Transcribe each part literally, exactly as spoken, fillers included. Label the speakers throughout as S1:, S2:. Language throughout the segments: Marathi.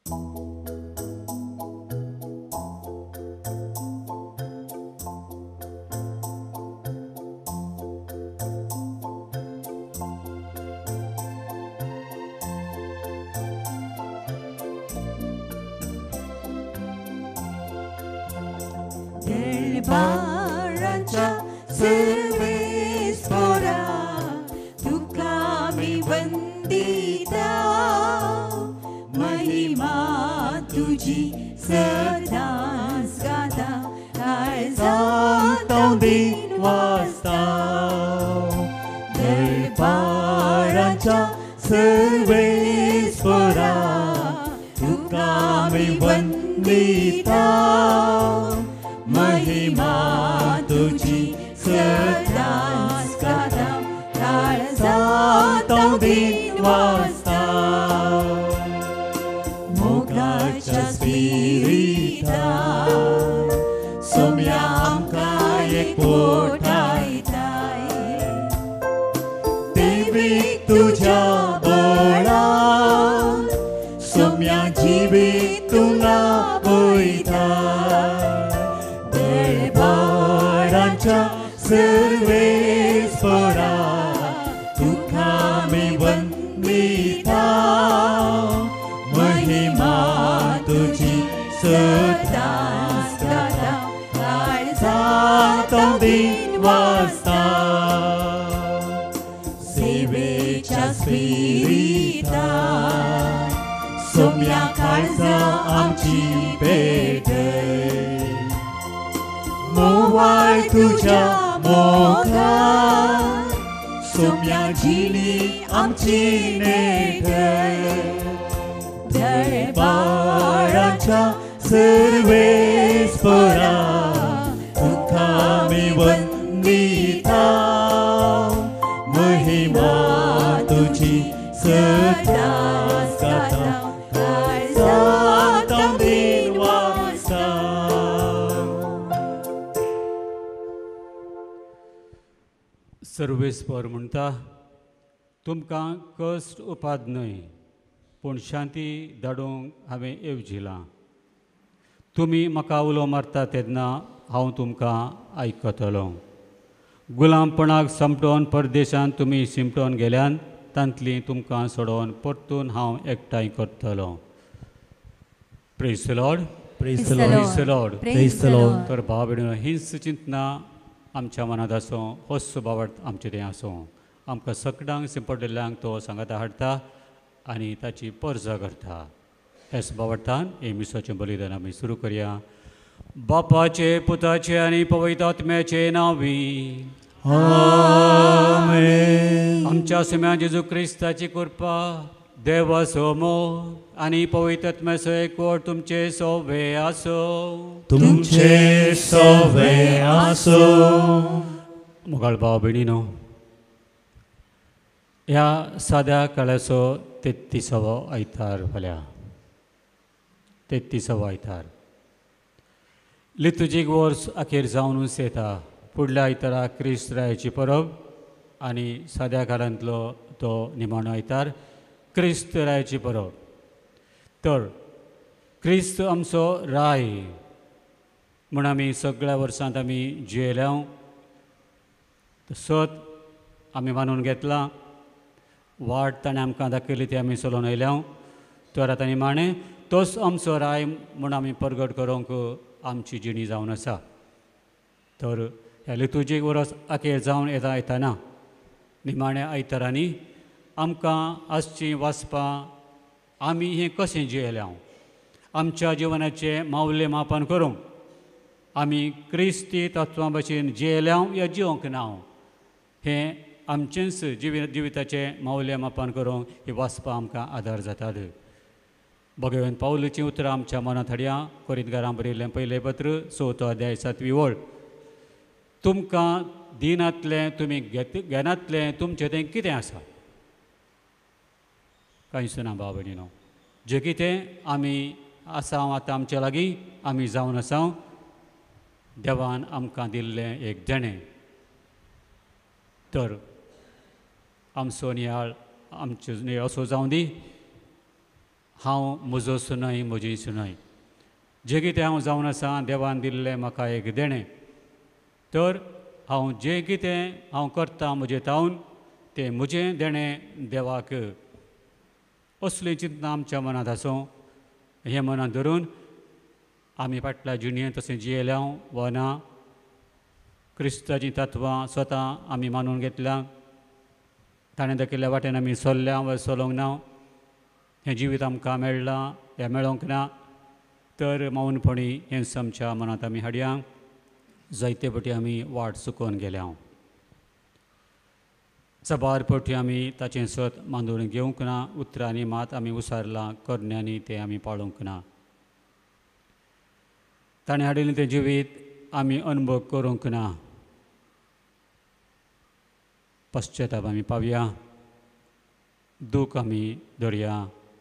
S1: बाळांच्या सर्वेस्परा तुका मी वंदिता महिमा तुझी सदांच गाता काळजांत हांव दिन वाजता दरबारांच्या सर्वेस्परा तुका मी वंदिता महिमा तुझी सदांच गाता काळजांत हांव दिन वाजता मोगाच्या स्पिरितान सोम्या आमकां एकवटायताय देवीक तुज्या बळान सोम्या जिवीत तुला पळयताय दरबारांच्या सर्वेस्परा तुका मी वंदिता महिमा तुझी सदांच गाता काळजांत हांव दिन वाजता सेवेच्या स्पिरितान सोम्या काळजां आमची पेटय मोवाळ तुझ्या मोगान सोम्या जिणी आमची नेटय दरबारांच्या सर्वेस्परा तुका मी वंदिता महिमा तुझी सदांच गाता काळजांत हांव दिन वाजता.
S2: सर्वेस्पर म्हणटा तुमकां कश्ट उपाद न्हय पूण शांती धाडूंक हांवें येवजिलां तुमी म्हाका उलो मारता तेन्ना हांव तुमकां आयकतलों गुलामपणाक समटोवन परदेशांत तुमी शिमटोवन गेल्यान तांतली तुमकां सोडोवन परतून हांव एकठांय करतलो. Praise the lord.
S3: Praise the
S2: lord.
S3: Praise the lord.
S2: तर भाव भयणीनो हिंस चिंतना आमच्या मनात आसूं होस बावट आमचे तें आसूं आमकां सकडांक शिंपडलेल्यांक तो सांगाता हाडटा आनी ताची पर्जा करता. हेच बावटान हे मिसाचें बलिदान आमी सुरू करया. बापाचे पुताचे आनी पवित्र आत्म्याचे नांवी आमेन. आमच्या सुम्या जेजू क्रिस्ताची कृपा देवा सोमो आनी पवित्र आत्म्याचो एकवट तुमचे सोवे आसो.
S3: तुमचे सोवे आसो.
S2: मुगाळ भाव भयणीनो ह्या साद्या काळाचो तेत्तिसावो आयतार फाल्यां तेत्तिसावो आयतार लितुजीक वर्स अखेर जावनूच येता. फुडल्या आयतारा क्रिस्त रायाची परब आनी साद्या काळांतलो तो निमाणो आयतार क्रिस्त रायाची परब. तर क्रिस्त आमचो राय म्हण आमी सगळ्या वर्सांत आमी जियेल्या सत आमी मानून घेतलां वाट ताणें आमकां दाखयली ती आमी चलोवन आयल्या. तर आतां निमाणें तोच आमचो राय म्हूण आमी परगट करूंक आमची जिणी जावन आसा. तर ह्या लितुजीक वर्स अखेर जावन येता येताना निमाण्या आयतारांनी आमकां आसचीं वाचपां आमी हें कशें जियेल्या आमच्या जिवनाचें मावलें मापन करूंक आमी क्रिस्ती तत्वां भशेन जियेल्या या जिवंक ना हें आमचेंच जिवी जिविताचें मावलें मापन करूंक ही वाचपां आमकां आदार जातात. भगवंत पावलाचीं उतरां आमच्या मनांत हाडया. कोरिंथकारांक बरयल्लें पयलें पत्र चवथो अध्याय सातवी ओळ. तुमकां दिनांतलें तुमी घेत घेनातलें तुमचें तें कितें आसा कांयच ना भाव भयणीनो. जें कितें आमी आसा आतां आमचे लागीं आमी जावन आसा देवान आमकां दिल्लें एक देणें. तर आमचो नियाळ आमचो असो जावं दी हांव म्हजो सुनय म्हजी सुनय जें कितें हांव जावन आसा देवान दिल्लें म्हाका एक देणें तर हांव जें कितें हांव करतां म्हजें तावन तें म्हजें देणें देवाक असली चिंतना आमच्या मनांत आसूं हें मनांत धरून आमी फाटल्या जिणेंत तशें जियेल्या वा ना क्रिस्ताची तत्वां स्वता आमी मानून घेतल्या ताणें दाखयल्ल्या वाटेन आमी चल्ल्या वा चलोंक ना हें जिवीत आमकां मेळ्ळां हें मेळोंक ना तर मौनपणी हें आमच्या मनांत आमी हाडया जायते फावटी आमी वाट चुकोवन गेल्या सबार फावटी आमी ताचें सत मांडून घेवंक ना उतरांनी मात आमी उसारलां करण्यांनी तें आमी पाळूंक ना ताणें हाडिल्लें तें जिवीत आमी अनुभव करूंक ना पश्चाताप आमी पावया दूख आमी धरया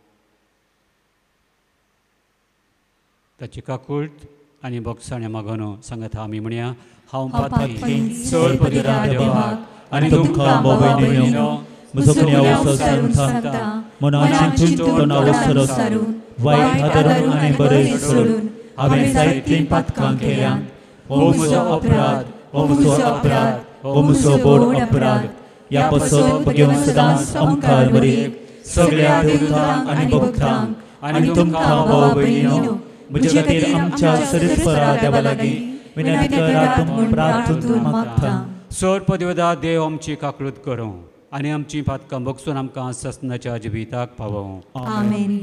S2: ताची काकूळट आनी भोगसाणें मागून सांगात आमी म्हणया हांव पातळी चड पदिरा देवाक आनी तुमकां भोवयणीनो म्हजो कन्या सांगता मनाची चिंतून अवसरून वायट आदरून आनी बरें सोडून हांवें जायतीं पातकां केल्यात हो म्हजो अपराध हो म्हजो अपराध हो म्हजो बोड अपराध ह्या पासून घेवन सदांच ओंकार मरेक सगळ्या देवतांक आनी भक्तांक आनी तुमकां भाव भयणीनो म्हजे खातीर आमच्या सरीसपरा देवा लागीं विनंती करात म्हूण प्रार्थून मागता सर पदवेदा देव आमची काकळूत करूं आनी आमची पातकां बगसून आमकां ससनाच्या जिविताक पावूं
S4: आमेन.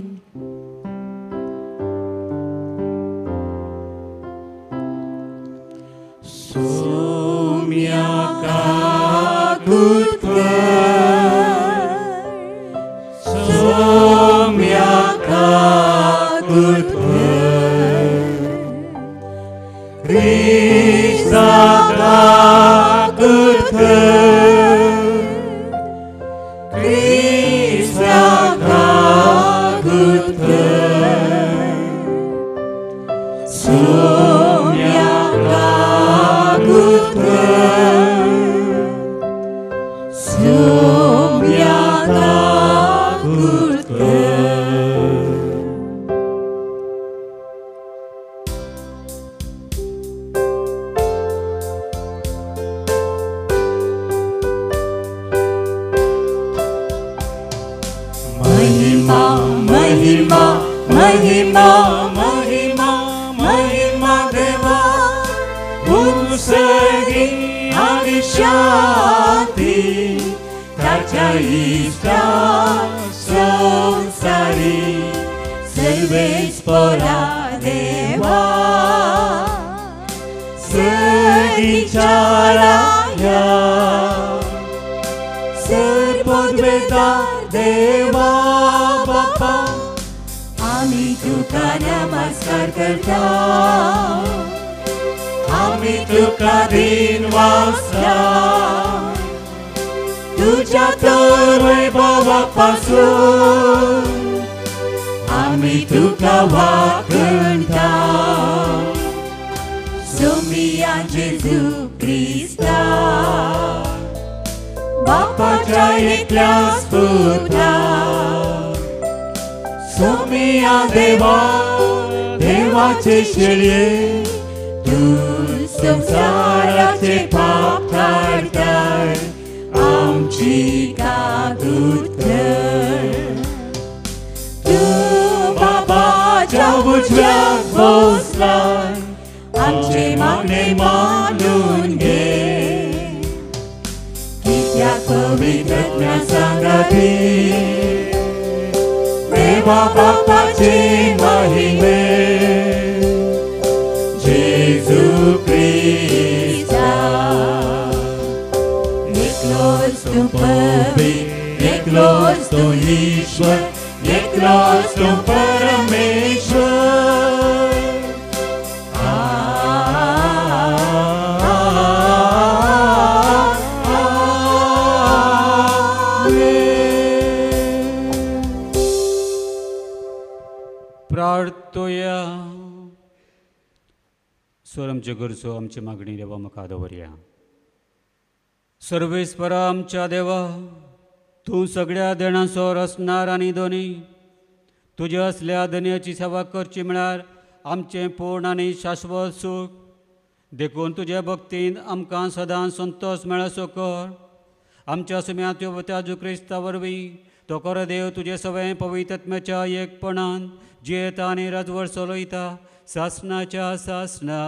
S1: सोम्या काकूत कर Saumya काकूत Krista kagut Krista kagut Somya kagut Somya kagut महिमा महिमा महिमा महिमा देवा उंचगी आणि शांती ताच्या इष्टा संसारी सर्वेस्परा देवा सगीचाराया सर्वोद्वेदार देवा बापा आमी तुका नमस्कार करता आमी तुका दिन वाचता तुझ्या तर वैभवापासून आमी तुका वाखणता सोमिया जेजू क्रिस्ता बापाच्या एकल्या पुत्रा सोमिया देवा देवाचे शेळये तू संसाराचे पाप काढताय आमची काकूत कर तू बाबाच्या उजव्याक बसलाय आमचे मागणे मानून घे कित्या पवित्रज्ञा सांगाती देवा बापाचे महिमे जेजू क्रिस्ता एकलोच तू पवित्र एकलोच तू ईश्वर एकलोच तू परमेश्वर
S2: प्रार्थोया स्वर आमचे गरजो आमची मागणी देवा म्हाका दवरया सर्वेस्परा आमच्या देवा तूं सगळ्या देणांचो रचणार आनी दोनी तुज्या असल्या धन्याची सेवा करची म्हळ्यार आमचें पूर्ण आनी शाश्वत सूख देखून तुज्या भक्तीन आमकां सदां संतोश मेळसो कर. आमच्या सुम्याच्यो वत्याजो क्रिस्ता वरवीं तो खरो देव तुजे सगळें पवित्रत्म्याच्या एकपणान जियेता आनी राजवट चलयता सासणाच्या सासणा.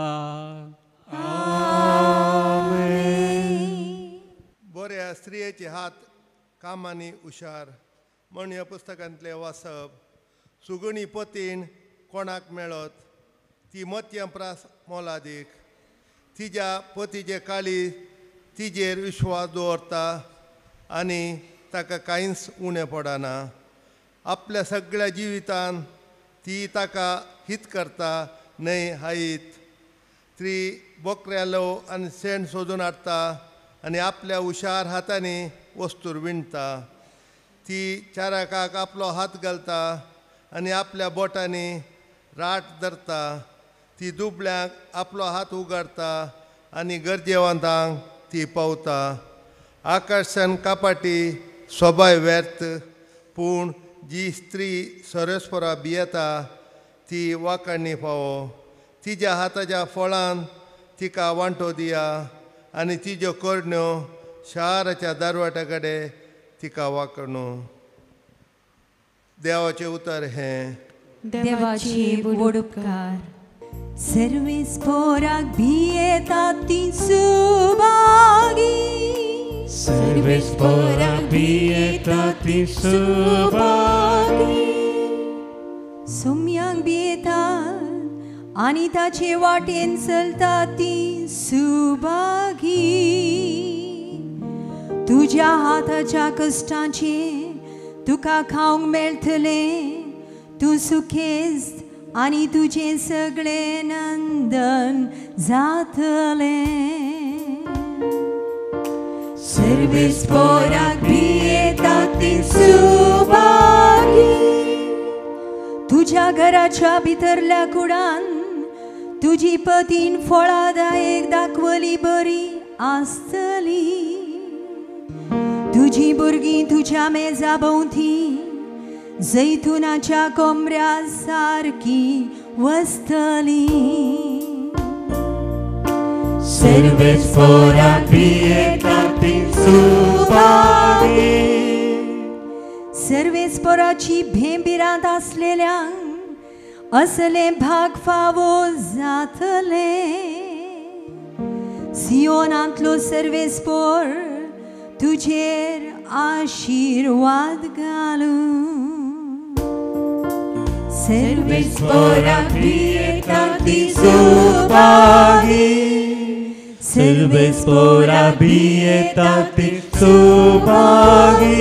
S4: बऱ्या स्त्रियेचे हात कामांनी हुशार म्हण ह्या पुस्तकांतले वाचप. सुगणी पतीन कोणाक मेळत ती मत्यप्रास मोलादीक. तिच्या पतीचे काळी तिजेर विश्वास दवरता आनी ताका कांयच उणें पडना. आपल्या सगळ्या जिवितान ती ताका हित करता न्हय हायीत. ती बोकऱ्यालो आनी शेण सोदून हाडटा आनी आपल्या हुशार हातांनी वस्तूर विणटा. ती चाराकाक आपलो हात घालता आनी आपल्या बोटांनी राट धरता. ती दुबळ्यांक आपलो हात उगाडटा आनी गरजेवंतांक ती पावता. आकर्शन कापाटी स्वभाव व्यर्थ पूण जी स्त्री सरस्परा भियेता ती वांकडणी फावो. तिच्या हाताच्या फळान तिका वांटो दिया आनी तिच्यो करण्यो शाराच्या दारवाट्या कडेन तिका वांकडणो. देवाचें उतर हें.
S1: देवाची उपकार. सर्वेस्पराक भियेता ती सुभागी.
S3: सर्वेस्पराक भियेता ती सुभागी.
S1: सोम्यांक भियेता आनी ताचे वाटेन चलता ती सुभागी. तुज्या हाताच्या कश्टांचे तुका खावंक मेळटलें. तूं सुखेस्त आनी तुजें सगळें नंदन जातलें. सर्वेस्पराक भियेता ती सुभागी. तुज्या घराच्या भितरल्या कुडान तुजी पतीन फळादायक दाखवली बरी आसतली. तुजी भुरगीं तुज्या मेजा भोंवती जैतुनाच्या कोंबऱ्या सारकी वस्तली.
S3: सर्वेस्पराक भियेता ती सुभागी.
S1: सर्वेस्पराची भेंबिरांत आसलेल्यांक असले भाग फावो जातले. सियोनांतलो सर्वेस्पर तुजेर आशीर्वाद घालूं. सर्वेस्पराक भियेता ती सुभागी.
S3: सर्वेस्पराक भियेता ती सुभागी.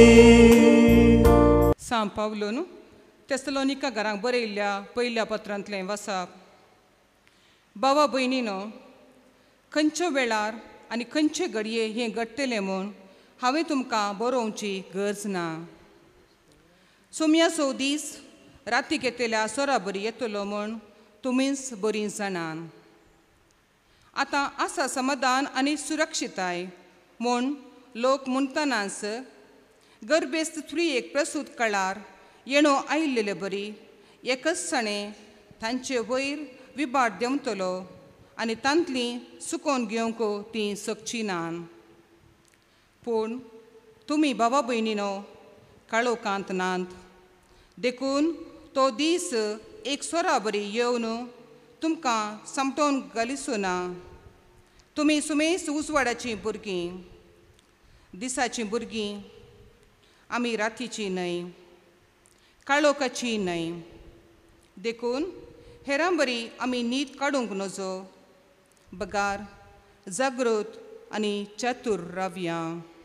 S5: सांब पावलो न्हू तेसलोनिका घरांक बरयल्ल्या पयल्या पत्रांतलें वाचप. भावा भयणीनो, खंयच्या वेळार आनी खंयचे घडये हें घडटलें म्हूण हांवें तुमकां बरोवची गरज ना. सोम्या सो दीस रातीक येतल्या सोरा बरी येतलो म्हूण तुमीच बरी जाणान. आतां आसा समाधान आनी सुरक्षिताय म्हूण लोक म्हणटनाच गर्भेस्त स्त्रियेक प्रसूत काळार येणो आयिल्ले बरी एकच सणे तांचे वयर विबाट देंवतलो आनी तांतली सुकोवन घेवंक ती सकची नान. पूण तुमी भावा भयणीनो काळोखांत नात. देखून तो दीस एक सोरा बरी येवन तुमकां समटोवन घालिसो ना. तुमी सुमेस उजवाडाचीं भुरगीं, दिसाचीं भुरगीं. आमी रातीचीं न्हय, काळोखाचीं न्हय. देखून हेरां बरी आमी न्हीद काडूंक नजो. बगार जागृत आनी चतूर रावया.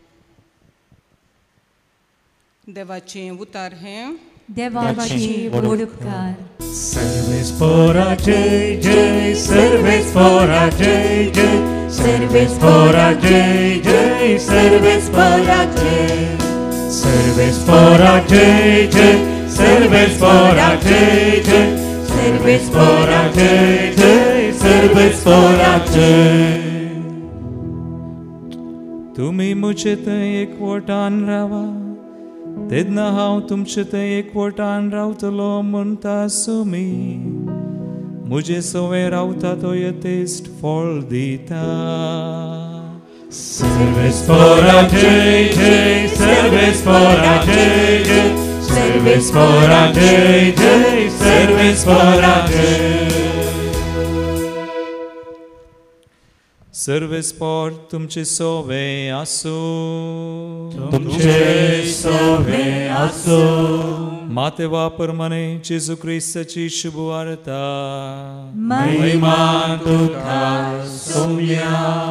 S5: देवाचें उतार हें.
S1: देवाची उपकार.
S3: सर्वेस्परा जय जय. सर्वेस्परा जय जय. सर्वेस्परा जय जय. सर्वेस्परा जय. सर्वेस्परा जय जय. सर्वेस्परा जय जय. सर्वेस्परा जय जय. सर्वेस्परा जय. तुम्ही मुझे एकवटान रावा तेन्ना हांव तुमचे थंय एकवटान रावतलो म्हणटा सुमी म्हजे सवे रावता तो यथेस्ट फळ दिता.
S6: Servespora jai jai, Servespora jai jai, Servespora jai jai, Servespora jai.
S3: सर्वेस्पोर तुमचे सोवे आसू,
S6: तुमचे सोवे आसू.
S3: माते वापरमाने जेजू क्रिस्ताची शुभ वार्ता.
S6: महिमा तुका सोम्या.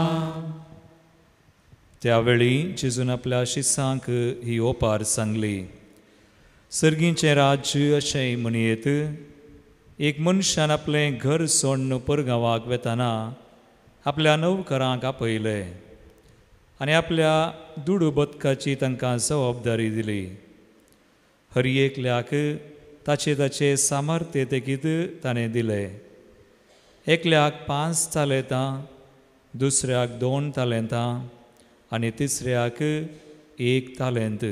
S3: त्यावेळी जेजून आपल्या शिसांक ही ओपार सांगली. सर्गीचे राज्य अशें म्हणयेत एक मनशान आपलें घर सोडून परगांवाक वेताना आपल्या नौकरांक आपयले आनी आपल्या दुडू बदकाची तांकां जबाबदारी दिली. हर एकल्याक ताचे ताचे सामर्थ्य तेकीत ताणें दिलें. एकल्याक पांच तालेंतां, दुसऱ्याक दोन तालेंतां आनी तिसऱ्याक एक तालेंत.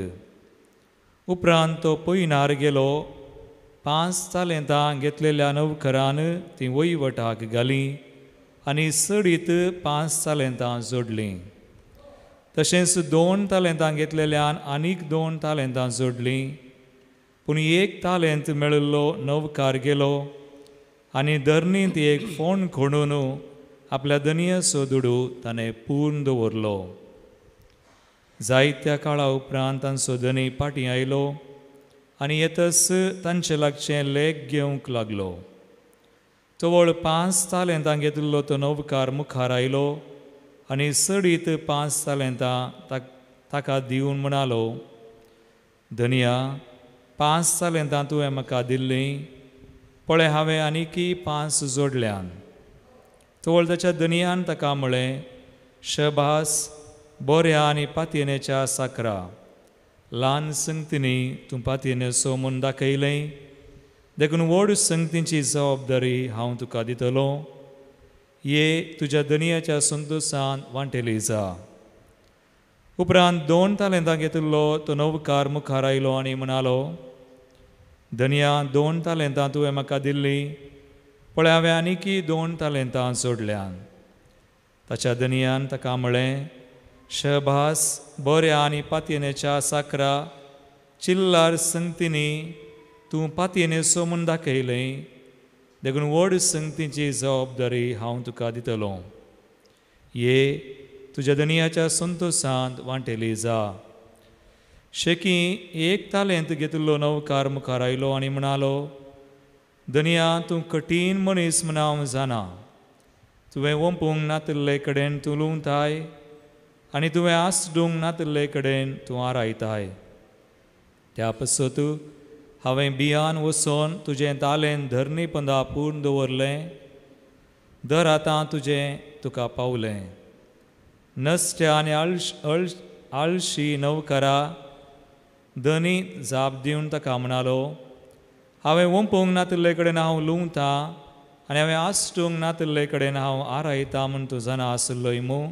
S3: उपरांत तो पयनार गेलो. पांच तालेंतां घेतलेल्या नौकरान ती वयवटाक घाली आनी सडीत पांच तालेंतां जोडलीं. तशेंच दोन तालेंतां घेतलेल्यान आनीक दोन तालेंतां जोडलीं. पूण एक तालेंत मेळिल्लो नौकार गेलो आनी धरणींत एक फोंड खणून आपल्या दनयाचो दुडू ताणें पूर्ण दवरलो. जायत्या काळा उपरांत तांचो धनी पाटी आयलो आनी येतच तांचे लागचें लेख घेवंक लागलो. तवळ पांच तालेंतां घेतिल्लो तो नौकार मुखार आयलो आनी सडीत पांच तालेंतां ताका दिवन म्हणालो, धनिया, पांच तालेंतां तुवें म्हाका दिल्लीं, पळय हांवें आनीकी पांच जोडल्यान. तवळ ताच्या धनियान ताका म्हळें, शबास, बऱ्या आनी पातयेनेच्या साकरा. ल्हान संगतींनी तूं पातयेनेचो म्हूण दाखयलें, देखून व्हड संगतींची जबाबदारी हांव तुका दितलो. ये तुज्या धनियाच्या संतोशांत वांटेली जा. उपरांत दोन तालेंतां घेतिल्लो तो नौकार मुखार आयलो आनी म्हणालो, धनिया, दोन तालेंतां तुवें म्हाका दिल्लीं, पळय हांवें आनीकी दोन तालेंतां जोडल्यान. ताच्या धनियान ताका म्हळें, शबास, बऱ्या आनी पातयेनेच्या साकरा. चिल्लार संगतींनी तूं पातयेनेचो म्हूण दाखयलें, देखून व्हड संगतीची जबाबदारी हांव तुका दितलो. ये तुज्या धनियाच्या संतोशांत वांटेली जा. शेकी एक तालेंत घेतिल्लो नौकार मुखार आयलो आनी म्हणालो, धनिया, तूं कठीण मनीस म्हूण हांव जाणा. तुवें ओंपूंक नातिल्ले कडेन तूं लुंवताय आनी तुवें आसडूंक नातिल्ले कडेन तूं आरायताय. त्या पसत हांवें बियान वचोन तुजें तालेंत धरणी पंदा पूर्ण दवरलें. दर आतां तुजें तुका पावलें. नसत्या आनी आळश अळश आळशी नौकारा धनी जाप दिवन ताका म्हणालो, हांवें ओंपूंक नातिल्ले कडेन हांव लुंवतां आनी हांवें आसडूंक नातिल्ले कडेन हांव आरायतां म्हूण तूं जाणा आसलोय मू.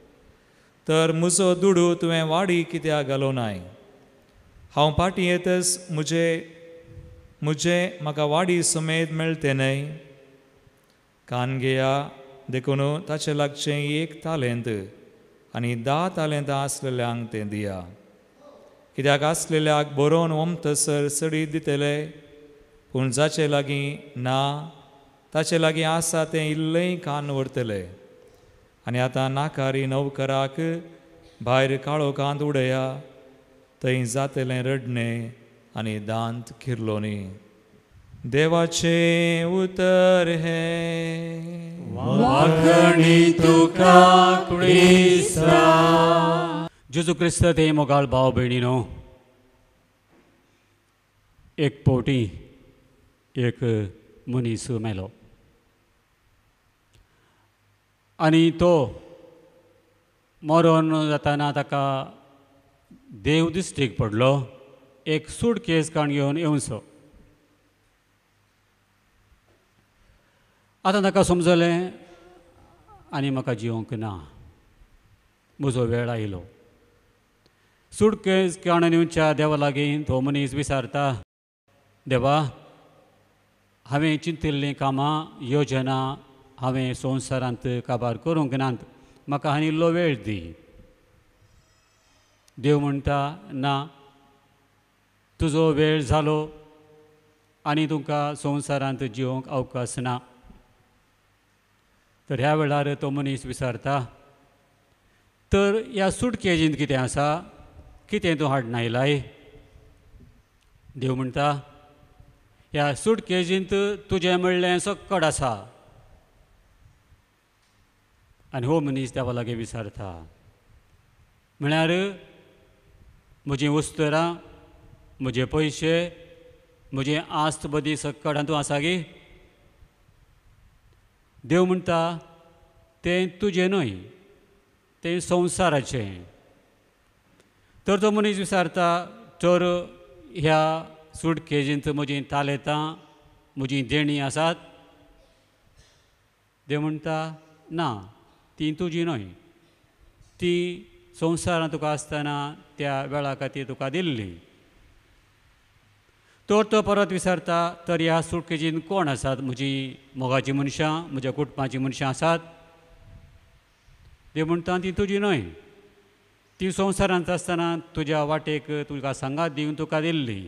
S3: तर म्हजो दुडू तुवें वाडी कित्याक घालोनाय? हांव फाटीं येतच म्हजे म्हजे म्हाका वाडी समेत मेळटे न्हय. कानगेया, देखून ताचे लागचें एक तालेंत आनी धा तालेंतां आसलेल्यांक तें दिया. कित्याक आसलेल्याक बरोवन ओमतसर सडीत दितले, पूण जाचे लागीं ना ताचे लागीं आसा तें इल्लेंय कान व्हरतले. आनी आतां नाकारी नौकराक भायर काळोखांत उडया, थंय जातलें रडणें आनी दांत किर्लोनी. देवाचें उतर हे
S6: वाखणी तुका क्रिस्ता.
S2: जेजू क्रिस्त ते मोगाळ भाव भयणीनो, एक पोवटी एक मनीस मेलो आनी तो मरण जाताना ताका देव दिश्टीक पडलो एक सूट केस काण घेवन येवचो. आतां ताका समजलें आनी म्हाका जिवंक ना, म्हजो वेळ आयलो. सुटकेस काणून येवच्या देवा लागीं तो मनीस विचारता, देवा, हांवें चिंतिल्लीं कामां योजना हांवें संवसारांत काबार करूंक नात, म्हाका आनी इल्लो वेळ दी. देव म्हणटा, ना, तुजो वेळ जालो आनी तुका संवसारांत जिवंक अवकाश ना. तर ह्या वेळार तो मनीस विचारता, तर ह्या सुटकेजींत कितें आसा, कितें तूं हाडून आयलाय? देव म्हणटा, ह्या सुटकेजींत तुजें म्हणलें सक्कड आसा. आनी हो मनीस देवा लागीं विचारता, म्हळ्यार म्हजीं वस्तुरां, म्हजे पयशे, म्हजें आस्त बदी सक्कड हातूं आसा गे? देव म्हणटा, तें तुजें न्हय, तें संवसाराचें. तर तो मनीस विचारता, तर ह्या सुटकेजींत म्हजीं तालेतां, म्हजीं देणी आसात? देव म्हणटा, ना, ती तुजी न्हय, ती संवसारांत तुका आसतना त्या वेळा खातीर तुका दिल्ली. तर तो परत विचारता, तर ह्या सुटकेजींत कोण आसात? म्हजीं मोगाचीं मनशां, म्हज्या कुटुंबाचीं मनशां आसात? देव म्हणटा, ती तुजी न्हय, ती संवसारांत आसतना तुज्या वाटेक तुका सांगात दिवन तुका दिल्ली.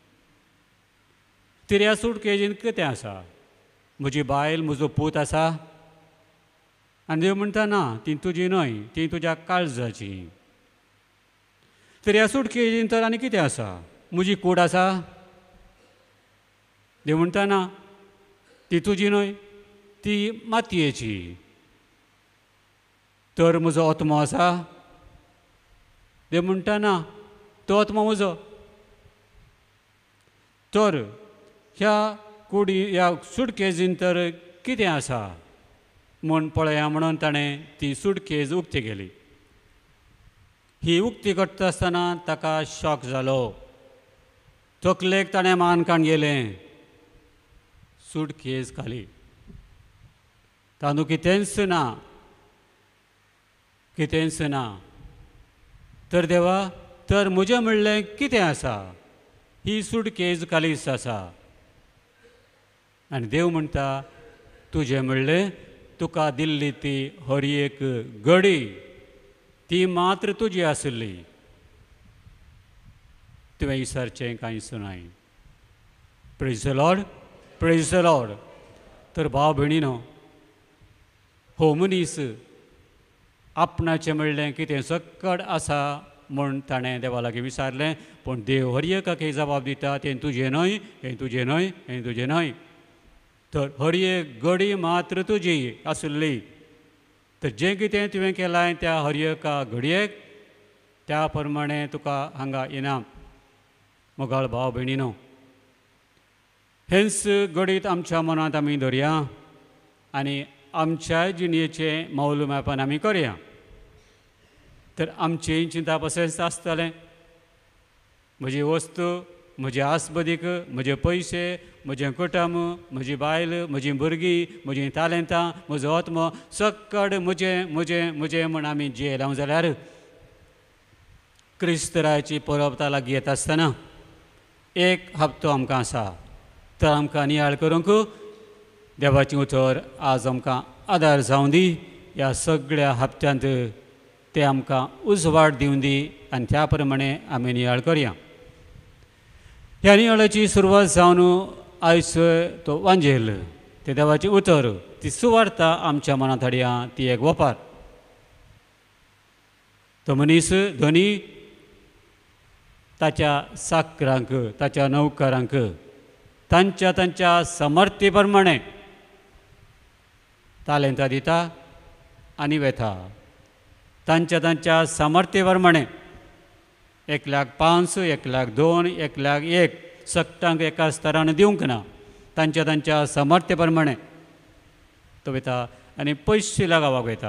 S2: तर ह्या सुटकेजींत कितें आसा? म्हजी बायल, म्हजो पूत आसा? आनी देव म्हणटा, ना, ती तुजी न्हय, ती तुज्या काळजाची. तर ह्या सुटकेजींत तर आनी कितें आसा? म्हजी कूड आसा? देव म्हणटा, ना, ती तुजी न्हय, ती मातयेची. तर म्हजो आत्मो आसा? देव म्हणटा, ना, तो आत्मो म्हजो. तर ह्या कुडी ह्या सुटकेजींत तर कितें आसा म्हूण पळया म्हणून ताणें ती सुटकेज उक्ती केली. ही उक्ती करता आसतना ताका शॉक जालो. तकलेक ताणें मान काण गेलें. सुटकेज खाली, तांदूळ कितेंच ना, कितेंच ना. तर देवा, तर म्हजें म्हणलें कितें आसा? ही सुटकेज खालीच आसा. आनी देव म्हणटा, तुजें म्हणलें तुका दिल्ली ती हर एक घडी ती मात्र तुजी आसली. तुवें विचारचें कांयच नाय. Praise the lord, praise the lord. तर भाव भयणीनो, हो मनीस आपणाचें म्हणलें कितें सक्कड आसा म्हूण ताणें देवा लागीं विचारलें, पूण देव हर एकाक जबाब दिता, तें तुजें न्हय, हें तुजें न्हय, हें तुजें न्हय. तर हर एक घडी मात्र तुजी आसली. तर जें कितें तुवें केलां त्या हर एका घडयेक त्या प्रमाणें तुका हांगा इनाम. मोगाळ भाव भयणीनो, हेंच घडीत आमच्या मनांत आमी धरया आनी आमच्या जिणेचें मौलमापन आमी करया. तर आमची चिंता पसत आसतलें. म्हजी वस्तू, म्हजी आसबदीक, म्हजे पयशे, म्हजें कुटुंब, म्हजी बायल, म्हजीं भुरगीं, म्हजीं तालेंतां, म्हजो आत्मो सक्कड म्हजें म्हजें म्हजें म्हूण आमी जियेलां जाल्यार क्रिस्तराची परबता लागीं येता आसतना एक हप्तो आमकां आसा. तर आमकां नियाळ करूंक देवाचें उतर आज आमकां आदार जावं दी. ह्या सगळ्या हप्त्यांत ते आमकां उजवाड दिवन दी आनी त्या प्रमाणे आमी नियाळ करया. ह्या नियाळाची सुरवात जावन आयज तो वांजेल, ते देवाचें उतर, ती सुवार्ता आमच्या मनांत हाडया, ती एक वपार. तो मनीस धनी ताच्या साकरांक, ताच्या नौकरांक तांच्या तांच्या समर्थे प्रमाणे तालेंतां दिता आनी वेता. तांच्या तांच्या सामर्थ्य प्रमाणे एक लाख पांच, एक लाख दोन, एक लाख एक सक्तांक एका स्तरान दिवंक ना. तांच्या तांच्या सामर्थ्य प्रमाणे तो वयता आनी पयशे गांवाक वयता.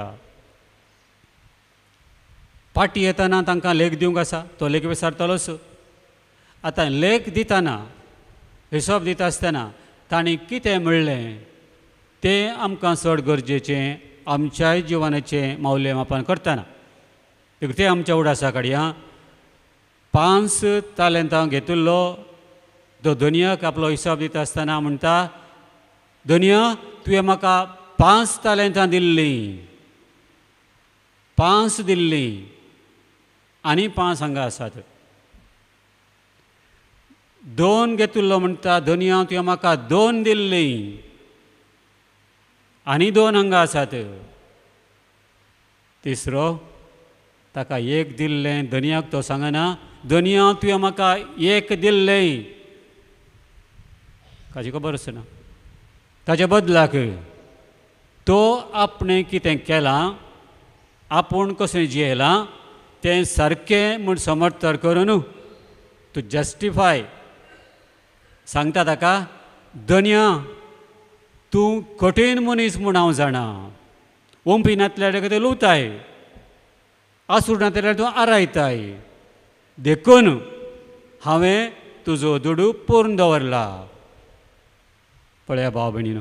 S2: पाटी येतना तांकां लेख दिवंक आसा, तो लेख विचारतलोच. आतां लेख दितना, हिशोब दिता आसतना तांणी कितें म्हणलें तें आमकां चड गरजेचें आमच्याय जिवनाचें मौल्यमापन करतना. तें आमच्या उडासा काडया. पांच तालेंतां घेतिल्लो तो धनियाक आपलो हिसाब दिता आसतना म्हणटा, धनिया तुवें म्हाका पांच तालेंतां दिल्लीं, पांच दिल्लीं आनी पांच हांगा आसात. दोन घेतिल्लो म्हणटा, धनिया तुवें म्हाका दोन दिल्लीं आनी दोन हांगा आसात. तिसरो ताका एक दिल्लें, धनियाक तो सांगना, धनिया तुवें म्हाका एक दिल्लें. काजी खबर आसना. ताच्या बदलाक तो आपणें कितें केलां, आपूण कशें जियेलां तें सारकें म्हूण समर्थन करून तूं जस्टिफाय सांगता ताका, धनिया तूं कठीण मनीस म्हूण हांव जाणा, ओंपी नातल्यार तें लुवताय, आसूड नातल्यार तूं आरायताय, देखून हांवें तुजो दुडू पूर्ण दवरला. पळया भाव भयणीनो,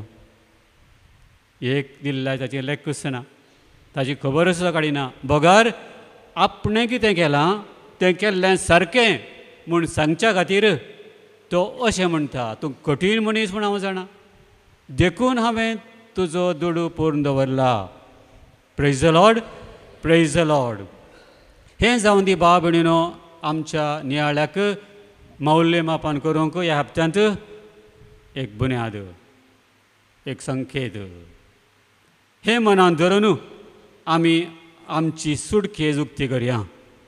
S2: एक दिल्ल्या ताचें लेखूच ना, ताची खबर सुद्दां काडिना. बोगार आपणें कितें केलां तें केल्लें सारकें म्हूण सांगच्या खातीर तो अशें म्हणटा, तूं कठीण मनीस म्हूण हांव जाणा, देखून हांवें तुजो दुडू पूर्ण दवरला. Praise the lord, praise the lord. हें जावन दी भाव भयणीनो, आमच्या नियाळ्याक मौल्यमापन करूंक ह्या हप्त्यांत एक बुन्याद, एक संकेत. हें मनांत धरून आमी आमची सुडकेज उक्ती करया.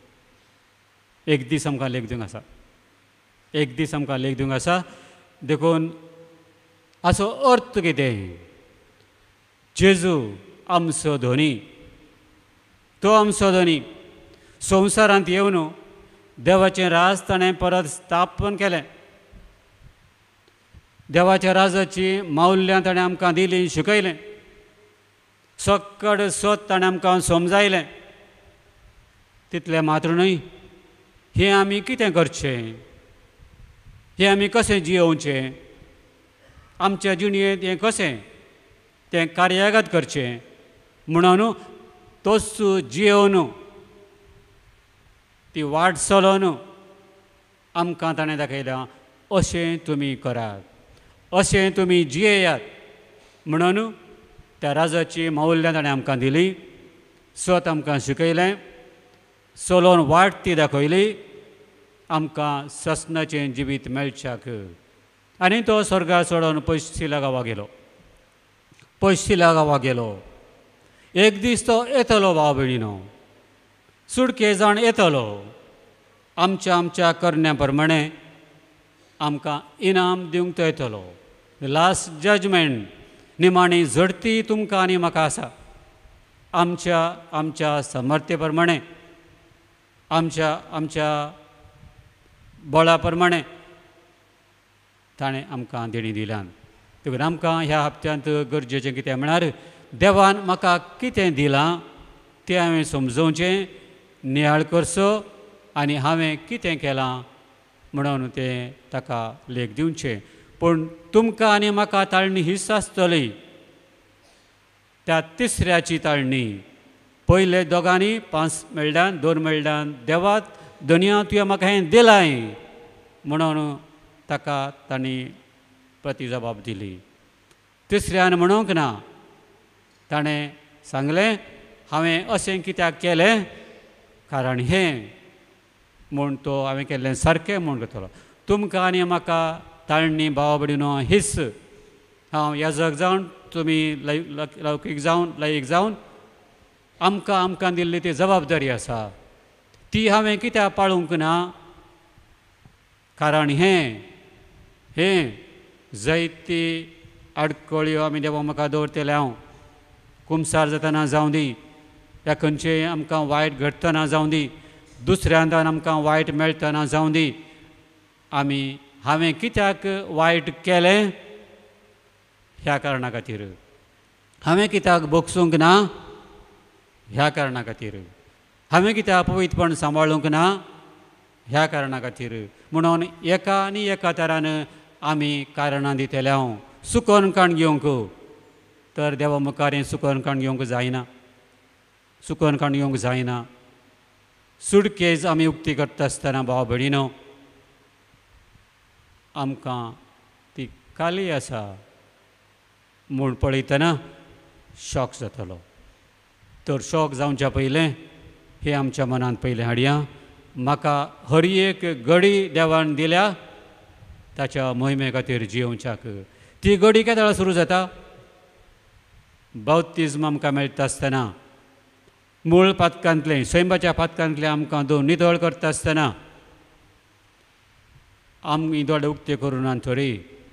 S2: एक दीस आमकां लेख दिवंक आसा, एक दीस आमकां लेख दिवंक आसा. देखून हाचो अर्थ कितें? जेजू आमचो धनी, तो आमचो धनी संवसारांत येवन देवाचें राज ताणें परत स्थापन केलें. देवाच्या राजाची मौल्यां ताणें आमकां दिलीं, शिकयलें. सकड स्वत ताणें आमकां समजायलें. तितलें मात्र न्हय, हें आमी कितें करचें, हें आमी कशें जियोवचें, आमच्या जिणेंत हें कशें तें कार्यागत करचें म्हणून तोच जियोवन ती वाट चलोवन आमकां ताणें दाखयलां, अशें तुमी करात, अशें तुमी जियेयात म्हणून त्या राजाची मौल्यां ताणें आमकां दिली, स्वत आमकां शिकयलें, चलोवन वाट ती दाखयली आमकां ससनाचें जिवीत मेळच्याक. आनी तो स्वर्गा सोडून पयशिला गांवा गेलो, पयशिला गांवा गेलो. एक दीस तो येतलो भाव भयणीनो, सुडके जावन येतलो. आमच्या आमच्या करण्या प्रमाणे आमकां इनाम दिवंक तो येतलो. लास्ट जजमेंट, निमाणी झडती तुमकां आनी म्हाका आसा. आमच्या आमच्या समर्थे प्रमाणे, आमच्या आमच्या बळा प्रमाणे ताणें आमकां देणी दिल्यान. देखून आमकां ह्या हप्त्यांत गरजेचें कितें म्हळ्यार, देवान म्हाका कितें दिलां तें हांवें समजोवचें, नियाळ करचो आनी हांवें कितें केलां म्हणून तें ताका लेख दिवचें. पूण तुमकां आनी म्हाका ताळणी हीच आसतली, त्या तिसऱ्याची ताळणी. पयले दोगांनी पांच मेळ्ळ्यान, दोन मेळ्ळ्यान, देवा धनिया तुवें म्हाका हें दिलाय म्हणून ताका तांणी प्रतिजबाब दिली. तिसऱ्यान म्हणूंक ना, ताणें सांगलें हांवें अशें कित्याक केलें, कारण हें म्हूण तो हांवें केल्लें सारकें म्हूण घेतलो. तुमकां आनी म्हाका ताळणी भाव भयणीनो हीच, हांव याजक जावन तुमी लौकीक जावन लैक जावन आमकां आमकां दिल्ली ती जबाबदारी आसा, ती हांवें कित्याक पाळूंक ना, कारण हें हें जायती आडखळ्यो आमी देवा म्हाका दवरतले. हांव कुमसार जातना जावं दी, या खंयचेय आमकां वायट घडटना जावं दी, दुसऱ्यांदान आमकां वायट मेळटना जावं दी, आमी हांवें कित्याक वायट केलें ह्या कारणा खातीर, हांवें कित्याक बोगसूंक ना ह्या कारणा खातीर, हांवें कित्याक पवित्रपण सांबाळूंक ना ह्या कारणा खातीर म्हणून एका आनी एका तरान आमी कारणां दितले. हांव सुकोन काण घेवंक, तर देवा मुखार हें सुकोन काण घेवंक जायना, सुकोन काण घेवंक जायना. सुडकेज आमी उक्ती करता आसतना भाव भयणीनो आमकां ती खाली आसा म्हूण पळयतना शॉक जातलो. तर शॉक जावच्या पयलें हें आमच्या मनांत पयलें हाडया, म्हाका हर एक घडी देवान दिल्या ताच्या मोहिमे खातीर जियोवच्याक. ती घडी केन्ना वेळार सुरू जाता? बाप्तिस्म आमकां मेळटा आसतना, मूळ पातकांतलें सैमाच्या पातकांतलें आमकां दोन नितळ करता आसतना आमी दोळे उक्ते करून थोडी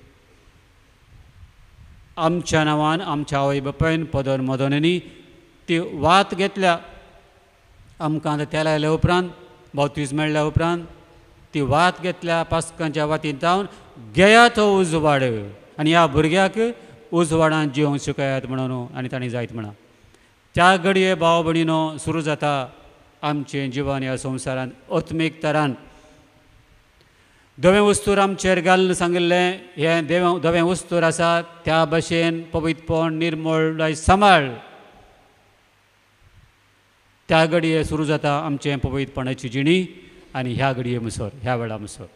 S2: आमच्या नांवान आमच्या आवय बापायन पदर मदनांनी ती वात घेतल्या. आमकां तेल आयल्या उपरांत बाप्तिस्म मेळ्ळ्या उपरांत ती वात घेतल्या पास्कांच्या वातीन जावन घेया तो उजवाड आनी ह्या भुरग्याक उजवाडांत जिवंक शिकयात म्हणून आनी ताणें जायत म्हणा. त्या घडये भाव भयणीनो सुरू जाता आमचें जिवन ह्या संवसारांत आत्मीक तरान. धवे वस्तूर आमचेर घालून सांगिल्लें हें देव धवे वस्तूर आसा त्या भाशेन पवित्रपण निर्मळ सांबाळ. त्या घडये सुरू जाता आमचें पवित्रपणाची जिणी आनी ह्या घडये मुसोर ह्या वेळा मुसोर.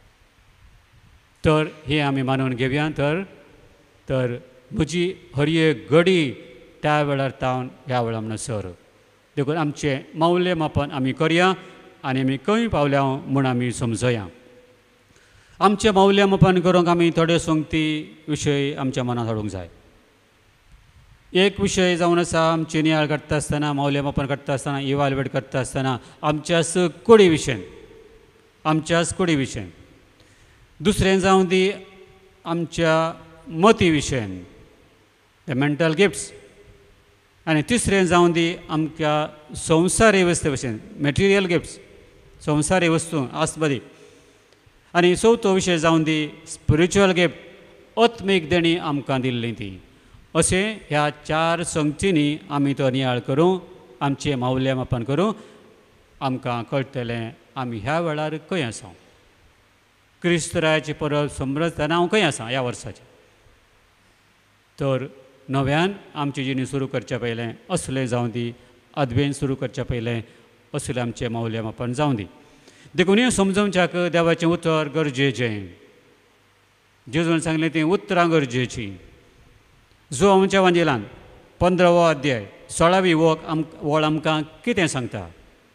S2: तर हें आमी मानून घेवया. तर तर म्हजी हर एक घडी त्या वेळार तावन ह्या वेळा म्हणसर देखून आमचें मौल्य मापन आमी करया आनी आमी खंय पावल्या म्हूण आमी समजया. आमचें मौल्य मापन करूंक आमी थोड्यो संगती विशय आमच्या मनांत हाडूंक जाय. एक विशय जावन आसा आमची नियाळ करता आसतना मौल्य मापन करता आसतना इवाल्युएट करता आसतना आमच्याच कुडी विशयन आमच्याच कुडी विशयन. दुसरें जावन दी आमच्या मती विशयन द मेंटल गिफ्ट्स. आनी तिसरें जावन दी आमच्या संवसारी वस्ते विशयन मॅटेरियल गिफ्ट्स संवसारी वस्तू आसबदी. आनी चवथो विशय जावन दी स्पिरिच्युअल गिफ्ट आत्मीक देणी आमकां दिल्ली ती. अशें ह्या चार संगतींनी आमी तो नियाळ करूं आमचें मौल्य मापन करूं आमकां कळटलें आमी ह्या वेळार खंय आसा. क्रिस्तरायाची परब समजतना हांव खंय आसा ह्या वर्साचें. तर नव्यान आमची जिणी सुरू करच्या पयलें असलें जावं दी अद्वेन सुरू करच्या पयलें असलें आमचें मौल्य मापन जावं दी. देखून हें समजोवच्याक देवाचें उतर गरजेचें. जेजून सांगलें तें उतरां गरजेचीं. जो आमच्या वांजेलान पंदरावो अध्याय सोळावी वोक आम वळ आमकां कितें सांगता?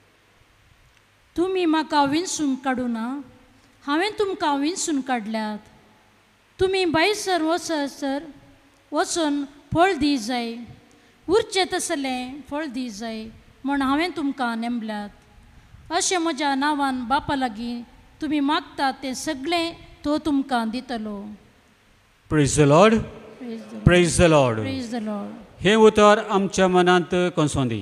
S7: तुमी म्हाका विंचून काडूना, हांवें तुमकां विंचून काडल्यात. तुमी भायसर वचसर वचून फळ दी जाय, उरचें तसलें फळ दी जाय म्हूण हांवें तुमकां नेमल्यात. अशें म्हज्या नांवान बापा लागीं तुमी मागतात तें सगळें तो तुमकां दितलो.
S2: Praise the lord. Praise the lord.
S7: Praise the lord.
S2: हें उतर आमच्या मनांत कसों दी.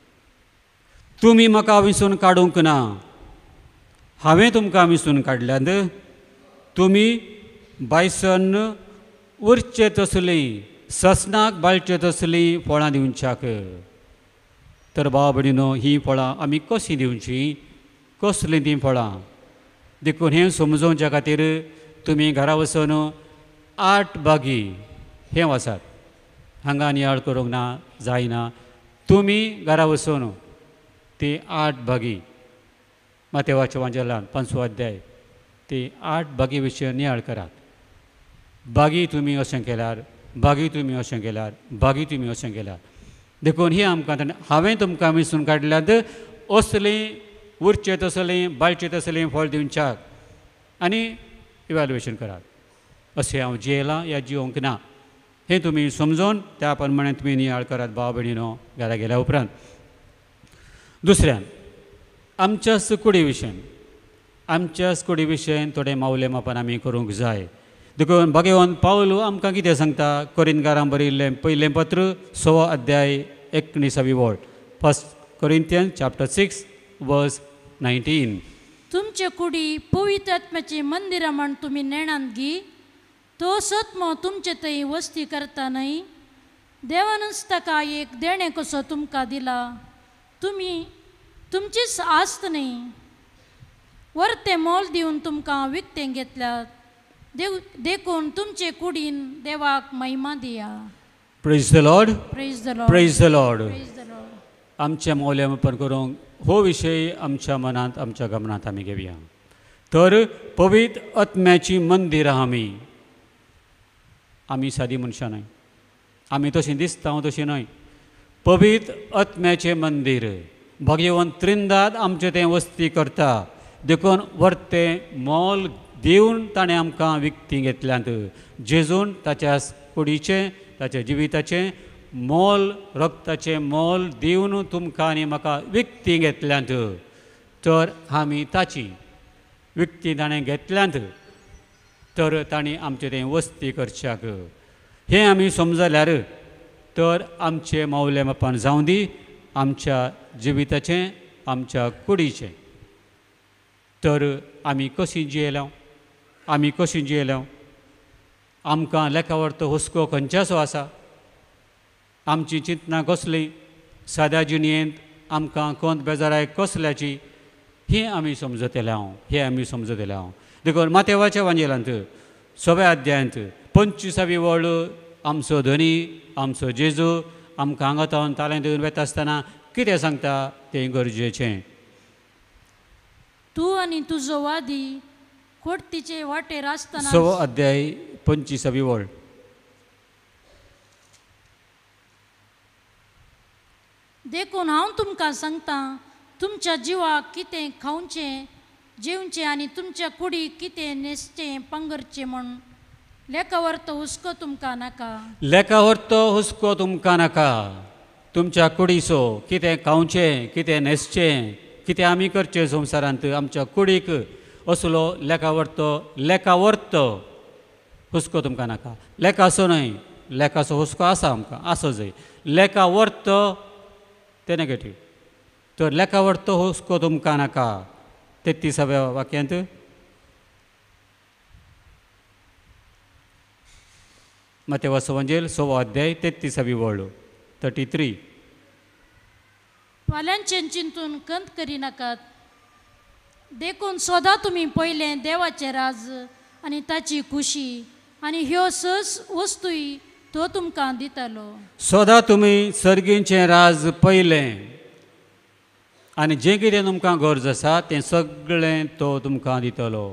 S2: तुमी म्हाका विंचून काडूंक ना, हांवें तुमकां विंचून काडल्यात. तुमी बायसन उरचे तसलीं ससनाक बाळचे तसलीं फळां दिवच्याक. तर भाव भयणीनो हीं फळां आमी कशीं दिवचीं, कसलीं तीं फळां? देखून हें समजोवच्या खातीर तुमी घरा वचून आठ बागी हें वसात. हांगा नियाळ करूंक ना जायना. तुमी घरा वचून ती आठ बागी मातेवाच्या वांजेलान पांचवो अध्याय ती आठ बागी विशीं नियाळ करात. बागी तुमी अशें केल्यार, बागी तुमी अशें केल्यार, बागी तुमी अशें केल्यार. देखून ही आमकां हांवें तुमकां विंचून काडल्यात असलीं उरचें तसलीं बाळचें तसलीं फळ दिवच्याक आनी इवॅल्युएशन करात. अशें हांव जियेलां या जिवंक ना हें तुमी समजून त्या प्रमाणे तुमी नियाळ करात भाव भयणीनो घरा गेल्या उपरांत. दुसऱ्यान आमच्याच कुडी विशयन आमच्याच कुडी विशयन थोडें मौल्य मापन आमी करूंक जाय. देखून भगवान पावल आमकां कितें सांगता? कोरिंथकारांक बरयल्लें पयलें पत्र सवो अध्याय एकुणिसावी वळ. First Corinthians chapter six verse nineteen.
S7: तुमचे कुडी पवित्र आत्म्याचें मंदिर म्हण तुमी नेणान घी, तो सत्म तुमचे थंय वस्ती करता न्हय. देवानूच ताका एक देणे कसो तुमकां दिला. तुमी तुमचीच आस्त न्हय, वर्तें मोल दिवन तुमकां विकतें घेतल्यात. देव देखून तुमचे कुडीन देवाक महिमा दिया.
S2: Praise the lord.
S7: Praise the lord.
S2: Praise the lord.
S7: Praise the lord.
S2: आमचें मौल्यमापन करूंक हो विशय आमच्या मनांत आमच्या गमनांत आमी घेवया. तर पवित्र आत्म्याची मंदिर आहा आमी आमी सादी मनशां न्हय, आमी तशीं दिसता हांव तशीं न्हय. पवित्र आत्म्याचें मंदिर भगवंत त्रिंदाद आमचें तें वस्ती करता. देखून वर्तें मोल दिवन ताणें आमकां विकती घेतल्यांत. जेजून ताच्या कुडीचें ताच्या जिविताचें मोल रक्ताचें मोल दिवन तुमकां आनी म्हाका विकती घेतल्यांत. तर आमी ताची विकती ताणें घेतल्यांत. तर ताणें आमचें तें वस्ती करच्याक हें आमी समजल्यार तर आमचें मौल्यमापन जावं दी आमच्या जिविताचें आमच्या कुडीचें. तर आमी कशीं जियेल्या आमी कशीं जियेल्या आमकां लेखावर्त हुस्को खंयच्याचो आसा. आमची चिंतना कसली साद्या जिणयेंत आमकां कोंत बेजाराय कसल्याची हें आमी समजत येल्या हें आमी समजत येल्या. देखून मातेवाच्या वांजेलांत सव्या अध्यायांत पंचवीसावी वळ आमचो धनी आमचो जेजू आमकां हांगातावन तालें दिवन वेता आसतना कितें सांगता तें गरजेचें.
S7: तूं आनी तुजो वादी कोर्टीचे वाटेर आसतना
S2: सवो अध्याय पंचवीसावी वळ.
S7: देखून हांव तुमकां सांगता तुमच्या जिवाक कितें खावचें जेवचें आनी तुमच्या कुडीक कितें न्हेसचें पंगरचें म्हूण लेखावर्त हुस्को तुमकां नाका.
S2: लेखावर्त हुस्को तुमकां नाका. तुमच्या कुडीचो कितें खावचें कितें न्हेसचें कितें आमी करचें संवसारांत आमच्या कुडीक असलो लेखावर्त लेखावर्त हुस्को तुमकां नाका. लेखाचो न्हय लेखाचो हुस्को आसा आमकां आसो जाय. लेखावर्त तें नेगेटीव. तर लेखावर्त हुस्को तुमकां नाका. तेत्तीसाव्या वाक्यांत मत्तेवाचो वंजेल सवो अध्याय तेत्तीसावी वळ थर्टी थ्री.
S7: फाल्यांचें चिंतून कंत करिनाकात. देखून सदां तुमी पयलें देवाचें राज आनी ताची खुशी आनी ह्यो सस वस्तूय तो तुमकां दितलो.
S2: सदां तुमी सर्गींचें राज पयलें आनी जें कितें तुमकां गरज आसा तें सगळें तो तुमकां दितलो.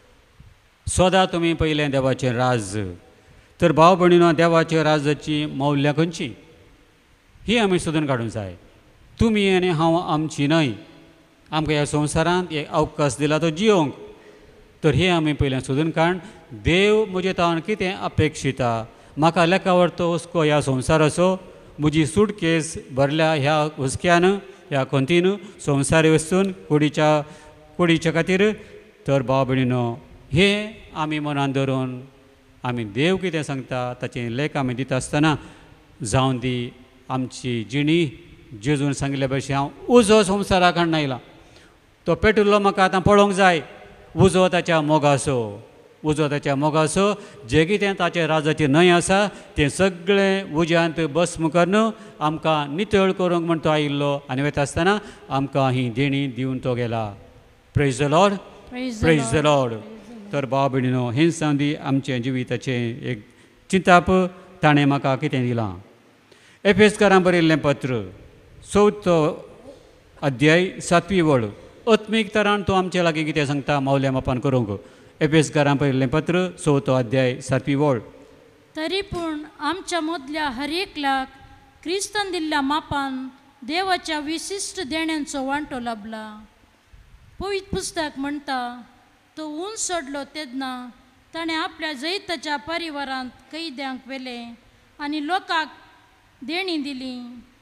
S2: सदां तुमी पयलें देवाचें राज. तर भाव भयणीनो देवाच्या राजाची मौल्य खंयची ही आमी सोदून काडूंक जाय. तुमी आनी हांव आमची न्हय. आमकां ह्या संवसारांत एक अवकाश दिला तो जियोंक. तर हें आमी पयलें सोदून काड. देव म्हजे तावन कितें अपेक्षिता. म्हाका लेखावर्त हुस्को ह्या संवसाराचो म्हजी सूटकेस भरल्या ह्या हुस्क्यान ह्या खंतीन संवसारी वस्तून कुडीच्या कुडीच्या खातीर. तर भाव भयणीनो हें आमी मनान धरून आमी देव कितें सांगता ताचें लेख आमी दिता आसतना जावं दी आमची जिणी जेजून सांगिल्ले भशेन हांव उजो संवसाराक हाडून आयला. तो पेटुल्लो म्हाका आतां पळोवंक जाय. उजो ताच्या मोगाचो उजो ताच्या मोगाचो जें कितें ताच्या राजाचेर न्हय आसा तें सगळें उज्यांत भस्म करून आमकां नितळ करूंक म्हण तो आयिल्लो आनी वता आसतना आमकां ही देणी दिवन तो गेला. Praise the lord praise the lord. तर भाव भयणीनो हें सांदी आमचें जिविताचें एक चिंताप ताणें म्हाका कितें दिलां. एफेसकारां बरयल्लें पत्र चवथो अध्याय सातवी वळ. आत्मीक तरान तो आमचे लागीं कितें सांगता मौल्यमापन करूंक. एफेसकारां बरयल्लें पत्र चवथो अध्याय सातवी वळ.
S7: तरी पूण आमच्या मदल्या हर एकल्याक क्रिस्तान दिल्ल्या मापान देवाच्या विशिश्ट देण्यांचो वांटो लाभला. पवित्र पुस्तक म्हणटा तो ऊन सोडलो तेन्ना ताणें आपल्या जैताच्या परिवारांत कैद्यांक व्हेलें आनी लोकांक देणी दिली.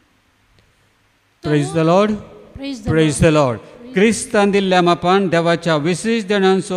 S2: Praise the lord praise the lord. क्रिस्तान दिल्ल्या मापान देवाच्या विशेष देण्यांचो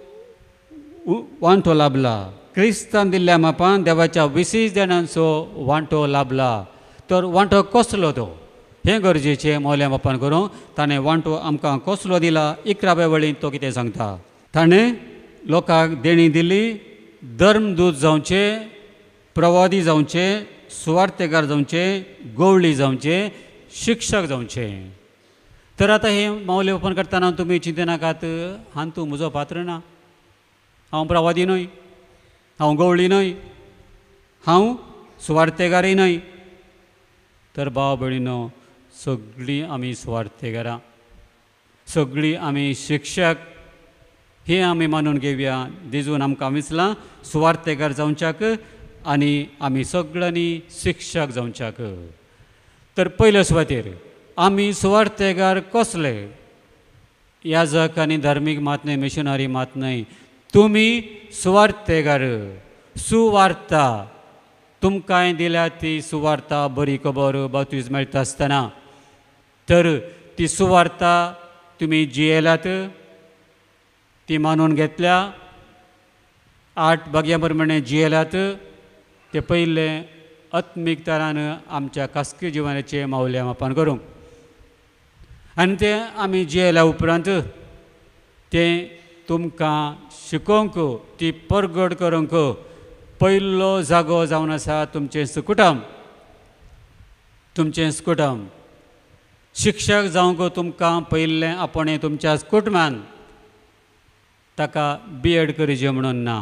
S2: वांटो लाभला. क्रिस्तान दिल्ल्या मापान देवाच्या विशेष देण्यांचो वांटो लाभला. तर वांटो कसलो तो हें गरजेचें मौल्यमापन करूंक. ताणें वांटो आमकां कसलो दिला इकराव्या वळींत तो कितें सांगता. ताणें लोकांक देणी दिली. धर्मदूत जावचे प्रवादी जावचे सुवार्थेकार जावचे गवळी जावचे शिक्षक जावचे. तर आतां हें मौल्यमापन करतना तुमी चिंतें नाकात हांव तूं म्हजो पात्र ना. हांव प्रवादी न्हय हांव गवळी न्हय हांव सुवार्थेकारूय न्हय. तर भाव भयणीनो सगळीं आमी सुवार्थेकारां, सगळीं आमी शिक्षक हे आमी मानून घेवया. दिजून आमकां विचलां सुवार्थेकार जावच्याक आनी आमी सगळ्यांनी शिक्षक जावच्याक. तर पयले सुवातेर आमी सुवार्थेकार कसले? याजक आनी धार्मीक मात न्हय, मिशनरी मात न्हय, तुमी सुवार्थेकार. सुवार्ता तुमकां दिल्या ती सुवार्ता, बरी खबर, बातूज मेळटा आसतना. तर ती सुवार्ता तुमी जियेल्यात, ती मानून घेतल्या, आठ भाग्या प्रमाणे जियेल्यात. ते पयले आत्मीक तरान आमच्या खासगी जिवनाचें मौल्यमापन करूंक, आनी ते आमी जियेल्या उपरांत तें तुमकां शिकोवंक, ती परगट करूंक पयलो जागो जावन आसा तुमचें सुकुटम. तुमचें सुकुटम शिक्षक जावंक तुमकां पयलें आपणें तुमच्या कुटुंबान ताका बी एड करचें म्हणून ना,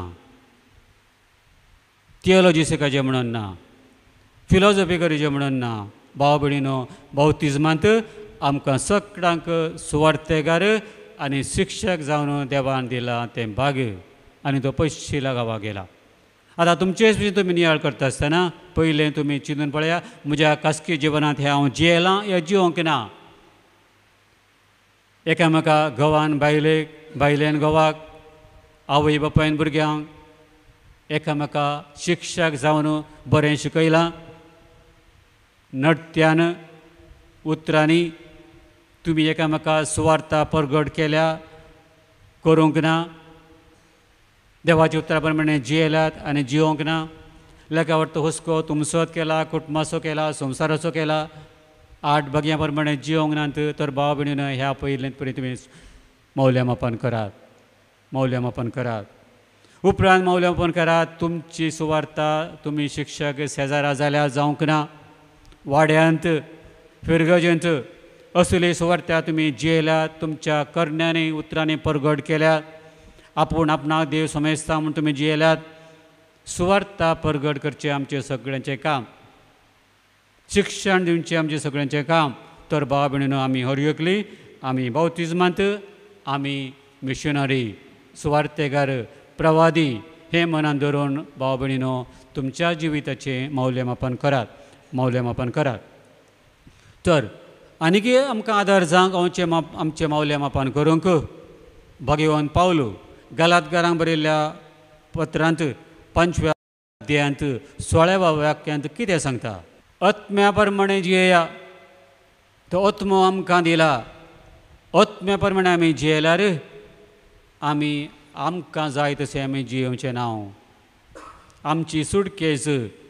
S2: थियोलॉजी शिकायचें म्हणून ना, फिलॉसॉफी करचें म्हणून ना. भाव भयणीनो, बावतिजमांत आमकां सगळ्यांक सुवार्थेकार आनी शिक्षक जावन देवान दिला तें भाग, आनी तो पयशिला गांवां गेला. आतां तुमचेच बी तुमी नियाळ करता आसतना पयलें तुमी चिंतून पळया, म्हज्या खासगी जिवनांत हें हांव जियेलां या जिवंक ना. एकामेका घोवान बायलेक, बायलेन घोवाक, आवय बापायन भुरग्यांक, एकामेका शिक्षक जावन बरें शिकयलां. नट्यान उतरांनी तुमी एकामेका सुवार्ता परगट केल्या, करूंक ना. देवाच्या उतरा प्रमाणे जियेल्यात आनी जिवंक ना. लेका वाटतो हुस्को तुमचोच केला, कुटुंबाचो केला, संवसाराचो केला, आठ भाग्या प्रमाणे जिवंक नात. तर भाव भयणीन ह्या पयलेंत परी तुमी मौल्यमापन करात, मौल्यमापन करात. उपरांत मौल्यमापन करात. तुमची सुवार्ता तुमी शिक्षक शेजारा जाल्यार जावंक ना. वाड्यांत, फिरगजेंत असली सुवार्ता तुमी जियेल्यात, तुमच्या करण्यांनी उतरांनी परगट केल्यात. आपूण आपणाक देव समजता म्हूण तुमी जियेल्यात. सुवार्ता परगट करचें आमचें सगळ्यांचें काम, शिक्षण दिवचें आमचें सगळ्यांचें काम. तर भाव भयणीनो, आमी हरयकली, आमी बावतिजमांत, आमी मिशनरी, सुवार्थेकार, प्रवादी हें मनान धरून भाव भयणीनो तुमच्या जिविताचें मौल्यमापन करात, मौल्यमापन करात. तर आनीक आमकां आदार जावंक आमचें माप आमचें मौल्यमापन करूंक भगवान पावलो गलातकारांक बरयल्ल्या पत्रांत पंचव्या अध्यायांत सोळाव्या वाक्यांत कितें सांगता? आत्म्या प्रमाणे जियेया. तो आत्मो आमकां दिला. आत्म्या प्रमाणे आमी जियेल्यार आमी आमकां जाय तशें आमी जियोवचें नांव. आमची सुटकेस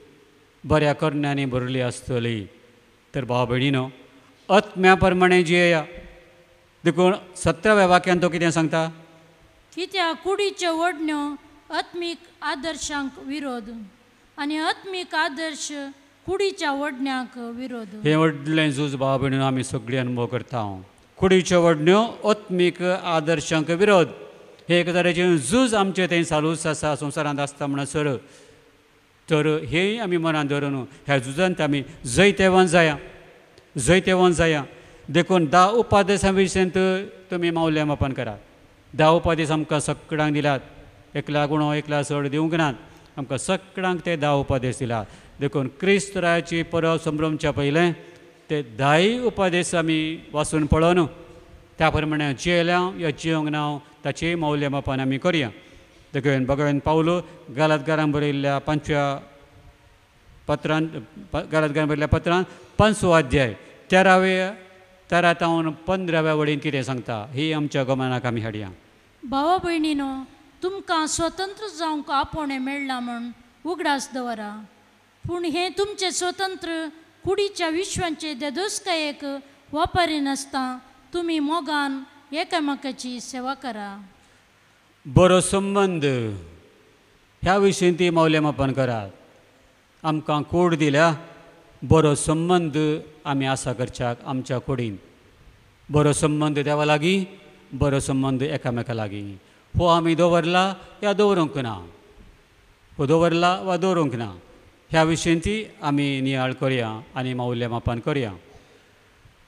S2: बऱ्या करण्यांनी भरली आसतली. तर भाव भयणीनो, आत्म्या प्रमाणे जियेया. देखून सतराव्या वाक्यान तो कितें सांगता?
S7: कित्याक कुडीच्यो ओडण्यो आत्मीक आदर्शांक विरोध आनी आत्मीक आदर्श कुडीच्या ओडण्यांक विरोध.
S2: हे व्हडलें झूज भाव भयणीनो आमी सगळीं अनुभव करता. कुडीच्यो ओडण्यो आत्मीक आदर्शांक विरोध. हे एक तरेचें झूज आमचें थंय चालूच आसा, संवसारांत आसता म्हणसर. तर हे आमी मनान धरून ह्या झुजांत आमी जैतेवंत जाया, जैतेवंत जाया. देखून धा उपादेशां विशयंत तुमी मौल्यमापन करात. धा उपादेश आमकां सगळ्यांक दिल्यात. एकल्या गुणो एकल्या चड दिवंक नात. आमकां सगळ्यांक ते धा उपादेश दिल्यात. देखून क्रिस्तरायाची परब संभ्रमच्या पयलें ते धाय उपादेश आमी वाचून पळोवन त्या प्रमाणे जियेल्या या जियोंक ना ताचें मौल्यमापन आमी करया. देखून भगवान पावलो गलातकारांक बरयल्ल्या पंचव्या पत्रांत गलातकारांक बरयल्ल्या पत्रांत पंचवो अध्याय तेरावे तेरातावन पंदराव्या वडीन कितें सांगता ही आमच्या गमनाक आमी हाडया.
S7: भावा भयणीनो, तुमकां स्वतंत्र जावंक आपोणें मेळ्ळां म्हूण उगडास दवरा. पूण हें तुमचें स्वतंत्र कुडीच्या विश्वांचे देदोसकायेक वापरी नासता. तुमी मोगान एकामेकाची सेवा करा.
S2: बरो संबंद ह्या विशयी ती मौल्यमापन करात. आमकां कूड दिल्या, बरो संबंद आमी आसा करच्याक आमच्या कुडीन. बरो संबंद देवा लागीं, बरो संबंद एकामेका लागीं. हो आमी दवरला या दवरूंक ना, हो दवरला वा दवरूंक ना. ह्या विशयी ती आमी नियाळ करया आनी मौल्यमापन करया.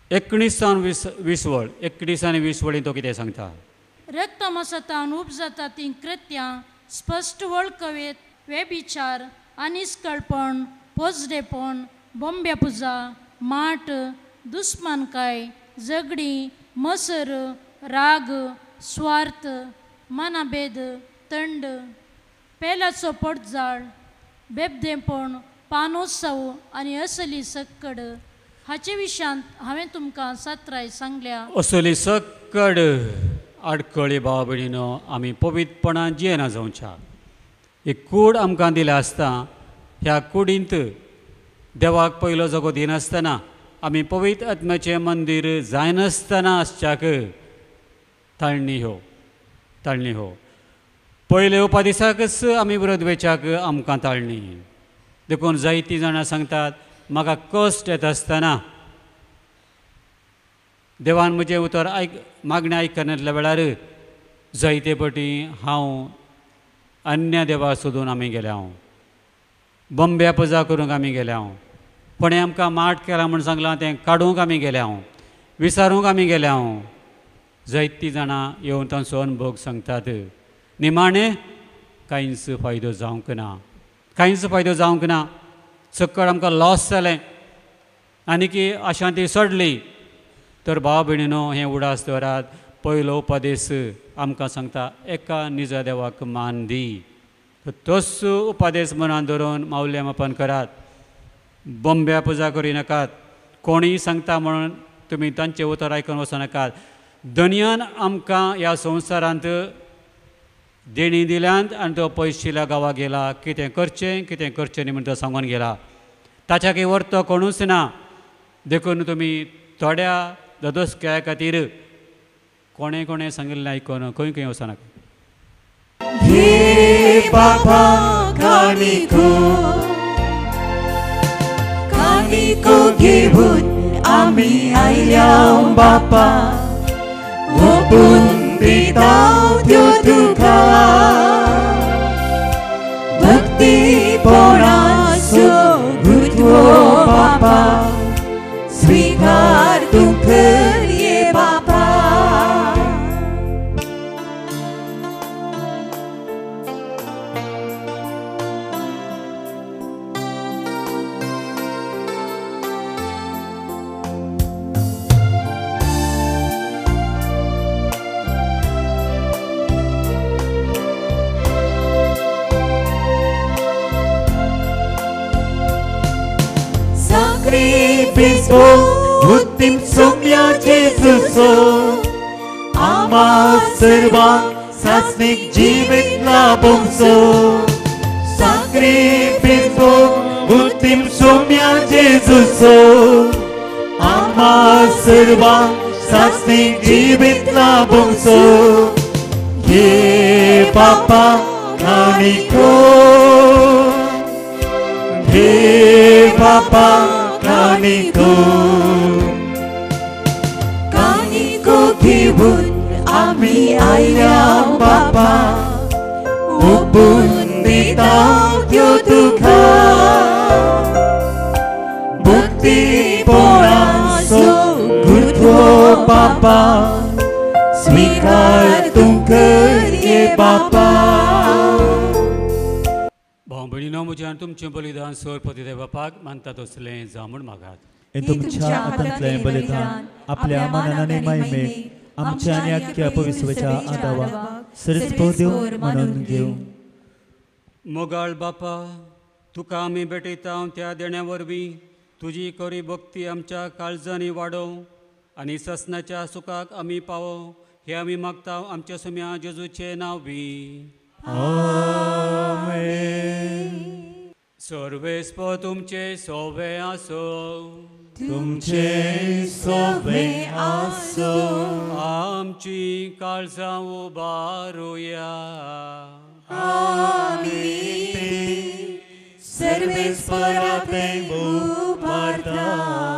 S2: एकोणीसान वीस विसवळ एकोणीसांनी विसवळी तो कितें सांगता.
S7: रक्तमसतान उपजाता ती कृत्यां स्पश्ट वळखवेत वेबिचार अनिस्कळपण पोजडेपण बोंब्या पुजा माट दुस्मानकाय झगडी मसर राग स्वार्थ मनाभेद तंड पेलाचो पडजाळ बेबदेपण पानोत्सव आनी असली सक्कड हाचे विशयांत हांवें तुमकां सत्राय सांगल्या.
S2: असली सक्कड आडखळी भाव भयणीनो आमी पवित्रपणान जियेना जावच्या. एक कूड आमकां दिलें आसता ह्या कुडींत देवाक पयलो जगो दिनासतना आमी पवित्र आत्म्याचें मंदीर जायनासतना आसच्याक ताळणी हो ताळणी हो पयले उपादिसाकच आमी व्रत वेचाक आमकां ताळणी. देखून जायतीं जाणां सांगतात म्हाका कश्ट येता आसतना देवान म्हजें उतर आयक मागणें आयकनातल्या वेळार जायते फावटी हांव अन्य देवा सोदून आमी गेले हांव बंब्या पुजा करूंक आमी गेले हांव कोणें आमकां माट केलां म्हूण सांगलां तें काडूंक आमी गेले हांव विचारूंक आमी गेले हांव. जायतीं जाणां येवन तांचो अनुभव सांगतात. निमाणें कांयच फायदो जावंक ना कांयच फायदो जावंक ना. सक्कळ आमकां लॉस जालें आनी की अशांती सडली. तर भाव भयणीनो हें उडास दवरात. पयलो उपदेश आमकां सांगता एका निजा देवाक मान दी. तोच उपदेश मनान धरून माऊल्यमापन करात. बंब्या पुजा करिनाकात. कोणीय सांगता म्हणून तुमी तांचें उतर आयकून वचनाकात. दुनियान आमकां ह्या संवसारांत देणी दिल्यांत आनी तो पयशिल्या गांवाक गेला कितें करचें कितें करचें न्ही म्हण तो सांगून गेला. ताच्याक वर्त कोणूच ना. देखून तुमी थोड्या दोदोसक्या खातीर कोणें कोणें सांगिल्लें आयकून खंय खंय वचनाका.
S1: हे बाबा कानिको कानिको घेऊन आमी आयल्या बापा ओपून दिता त्यो तुका भक्तीपणाचो गुरवो बापा स्वीकार तूं कर ये बापा. Sacrificio ultim somnia Jezuso Ama serva sasnik जीवित लाभोंसो Sacrificio ultim somnia Jezuso Ama serva sasnik जीवित लाभोंसो Ye Papa Kaniko He Papa Kaniko Kaniko घेऊन आम्ही आयल्या बापा ओपून दिता त्यो तुका भक्तीपणाचो गुरवो बापा स्वीकार तूं कर ये बापा.
S2: भाव भयणीनो म्हज्यान तुमचें बलिदान सोरपती देवापाक मानता तसलें जावं म्हूण मागात.
S8: हे तुमच्या हातांतलें बलिदान आपल्या मनाने महिमे आमच्या आनी आख्या पवित्रच्या आदावा सरस्पोद्यो म्हणून घेऊ.
S2: मोगाळ बापा तुका आमी भेटयता त्या देण्या वरवीं तुजी खरी भक्ती आमच्या काळजांनी वाडोव आनी ससनाच्या सुखाक आमी पावो हे आमी मागता आमच्या सुम्या जेजूचे नांव बी.
S8: आमेन.
S2: सर्वेस्प तुमचे सोवे आसो
S8: तुमचे सोवे आसो
S2: आमची काळजां उबारुया.
S1: आमीन. सर्वेस्पराते उबारता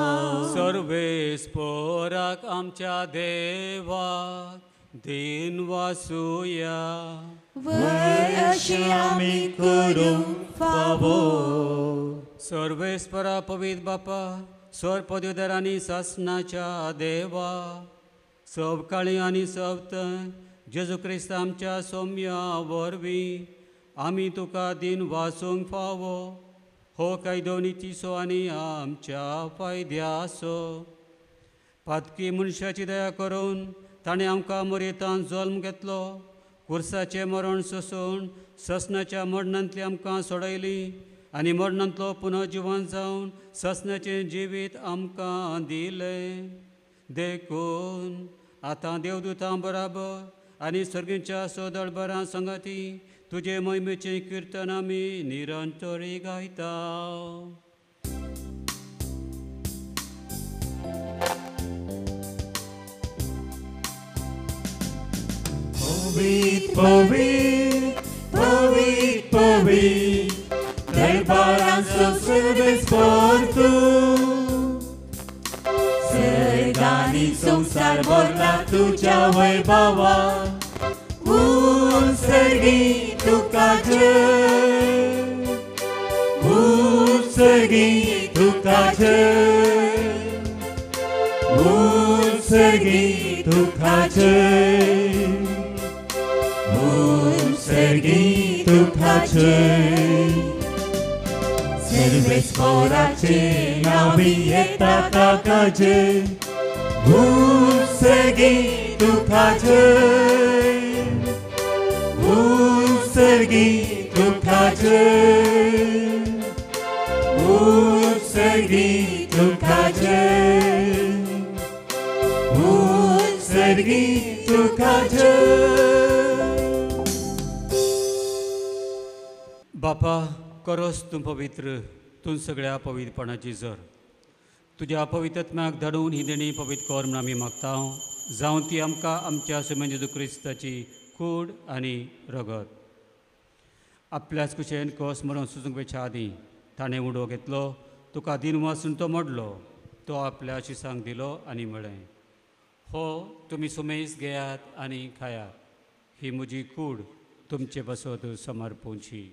S2: सर्वेस्पराक आमच्या देवाक दिन वासुया.
S1: वर अशी आमी करूंक फावो
S2: सर्वेस्परा पवित्र बापा स्वर पदवीधर आनी सासनाच्या देवा सबकाळी आनी सवतय जेजू क्रिस्त आमच्या सौम्या वरवीं आमी तुका दिन वासूंक फावो हो कायदो नितीसो आनी आमच्या फायद्यासो पातकी मनशाची दया करून ताणें आमकां मरेतान जल्म घेतलो कुर्साचें मरण सोसून ससनाच्या मरणांतली आमकां सोडयली आनी मरणांतलो पुनर्जिवन जावन ससनाचें जिवीत आमकां दिलें देखून आतां देवदूतां बराबर आनी सर्गीच्या सोदळबरां संगती तुजे महिमेचें किर्तन आमी निरंतरी गायता.
S1: Pavit, pavit, pavit, pavit, dărbaranță sârbeți portu. Sărganii संसार भरला तुझ्या वैभवा, उत्सर्गी तुका जय, उत्सर्गी तुका जय, उत्सर्गी तुका जय. Sergi tuka ciei, serveți porace, navi eta takace. Sergi tuka ciei, Sergi tuka ciei, Sergi tuka ciei, Sergi tuka ciei.
S2: बापा करोस तूं पवित्र तूं सगळ्या पवित्रपणाची जर तुज्या पवित्रत्म्याक धाडून ही देणी पवित्र कर म्हूण आमी मागता जावं ती आमकां आमच्या सुमे जेजू क्रिस्ताची कूड आनी रगत आपल्याच कुशेन कस मरून सुजूंक वेच्या आदीं ताणें उडो घेतलो तुका दिन वाचून तो मोडलो तो आपल्या शिसांक दिलो आनी म्हळें हो तुमी सुमेज घेयात आनी खायात ही म्हजी कूड तुमचे बसत समर्पूंची.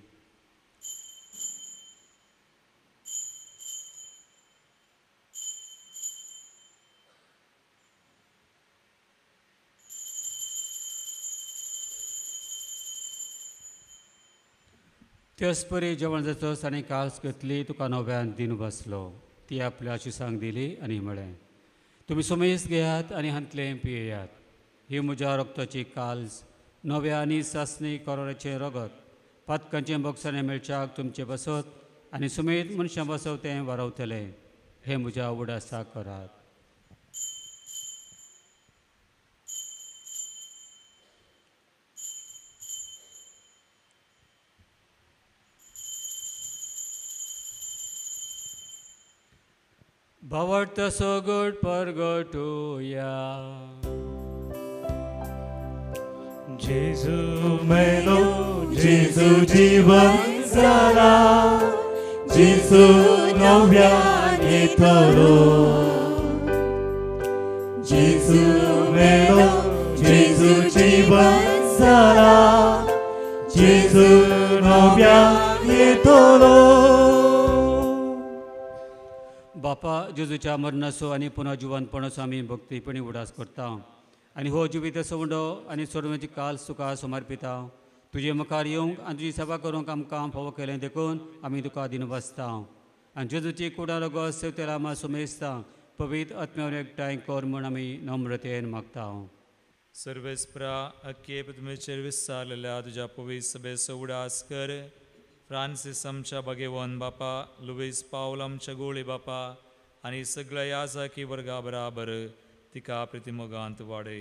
S2: तेच परी जेवण जातच आनी कास घेतली तुका नव्यान दिन बसलो ती आपल्या शिसांक दिली आनी म्हळें तुमी सुमेज घेयात आनी हांतलें पियेयात ही म्हज्या रक्ताची काल्स नव्या आनी सासणी करोराचें रगत पातकांचें बक्षांनी मेळच्याक तुमचे बसत आनी सुमेध मनशां बसव तें वारवतलें हें म्हज्या उडासा करात. भावट सोगट परगटुया
S1: जेजू मेलो जेजू जीवन जाला जेजू नव्यान येतलो जेजू मेलो जेजू जीवन जाला जेजू नव्यान येतलो.
S2: बापा जेजूच्या मरणाचो आनी पुनर्जिवनपणाचो आमी भक्तीपणी उडास करता आनी हो जिवीत सवंडो आनी सोडवण्याची काल तुका समर्पिता तुजे मुखार येवंक आनी तुजी सेवा करूंक आमकां फावो केलें देखून आमी तुका दिन वाचता आनी जेजूची कुडा रगत सेवतेला आमा सुमेस्ता पवित्र आत्म्यावर एकठांय कर म्हूण आमी नम्रतेन मागता.
S3: सर्वेस्परा अख्खे पद्मेचेर विस्तारलेल्या तुज्या पवित्र सभेचो उडास कर. फ्रांसीस आमच्या भगेवन बापा लुईस पावल आमच्या गोळी बापा आनी सगळ्या याजाकी वर्गा बराबर तिका प्रतिमोगांत वाडय.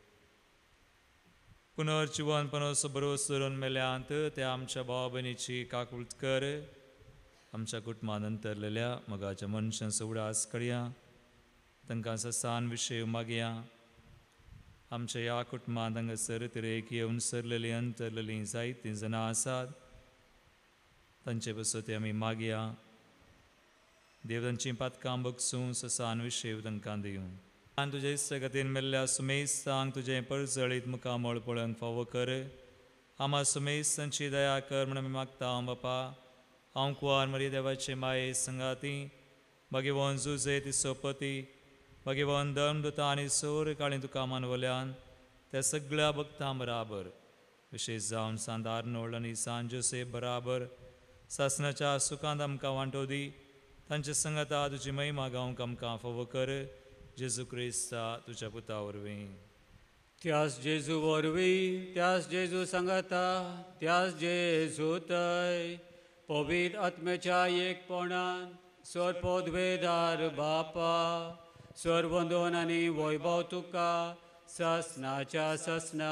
S3: पुनर्जिवनपणाचो भरोस धरून मेल्यांत त्या आमच्या भावा भयणीची काकुळट कर. आमच्या कुटुंबान अंतरलेल्या मोगाच्या मनशांचो उडास करया तांकां ससान विशय मागया. आमच्या ह्या कुटुंबांत हांगासर तिरेक येवन सरलेली अंतरलेली जायतीं जाणां आसात तांचे बसत आमी मागया. देव तांची पातकां बगसूं ससान विशय तांकां दिवं. आनी तुजे इश्टगतीन मेल्ल्या सुमेस्तांक तुजें परजळीत मुखामळ पळोवंक फावो कर. आमा सुमेस्तांची दया कर म्हूण आमी मागता बापा. हांव कुंवार मरी देवाचे माये संगाती भगवान जुजे तिसोपती भगवान धर्मदूता आनी सोर काळी तुका मानवल्यान त्या सगळ्या भक्तां बराबर विशेष जावन सांदार नोळ आनी सान जोसेफ बराबर सासनाच्या सुखांत आमकां वांटो दी तांचे संगता तुजी महिमा गावंक आमकां फावो कर जेजू क्रिस्ता तुज्या पुता वरवीं.
S2: त्यास जेजू वरवीं त्यास जेजू सांगता त्यास जेजू थंय पवित्र आत्म्याच्या एकपणान स्वर पदवेदार बापा स्वर वंदन आनी वैभव तुका ससनाच्या ससना.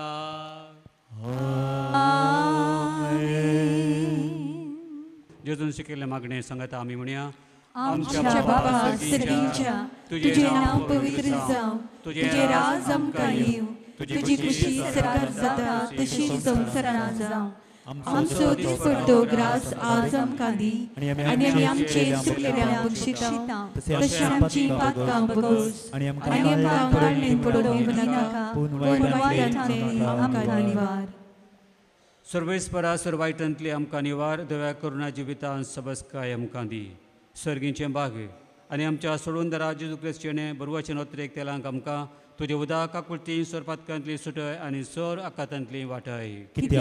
S2: जेजून शिकिल्ले मागणे सांगता आमी म्हणया.
S9: आमच्या बाबा सर्वींच्या तुझे नाव पवित्र जावं तुझे राज आमकां येवं तुझी खुशी सदांच जाता तशी संवसारांत जावं. आमचो दिसपट्टो ग्रास आज आमकां दी आनी आमी आमचे चुकलेल्यांक बक्षिता तशी आमची पातकां बगोस आनी आमकां काळणें पडोवंक नाका पूण वायटांतले आमकां निवार.
S2: सर्वेस्परा सर्वायटांतली आमकां निवार दव्या करुणा जिवितांत सबस्काय आमकां दी. सर्गींचे बाग आनी आमच्या सोडून दरा जेजू क्रिस्तीने बरवचन ओत्रेक तेलांक आमकां तुजे उदक काकुळती सोर पातकांतली सुटय आनी सोर आकांतांतली वाटय.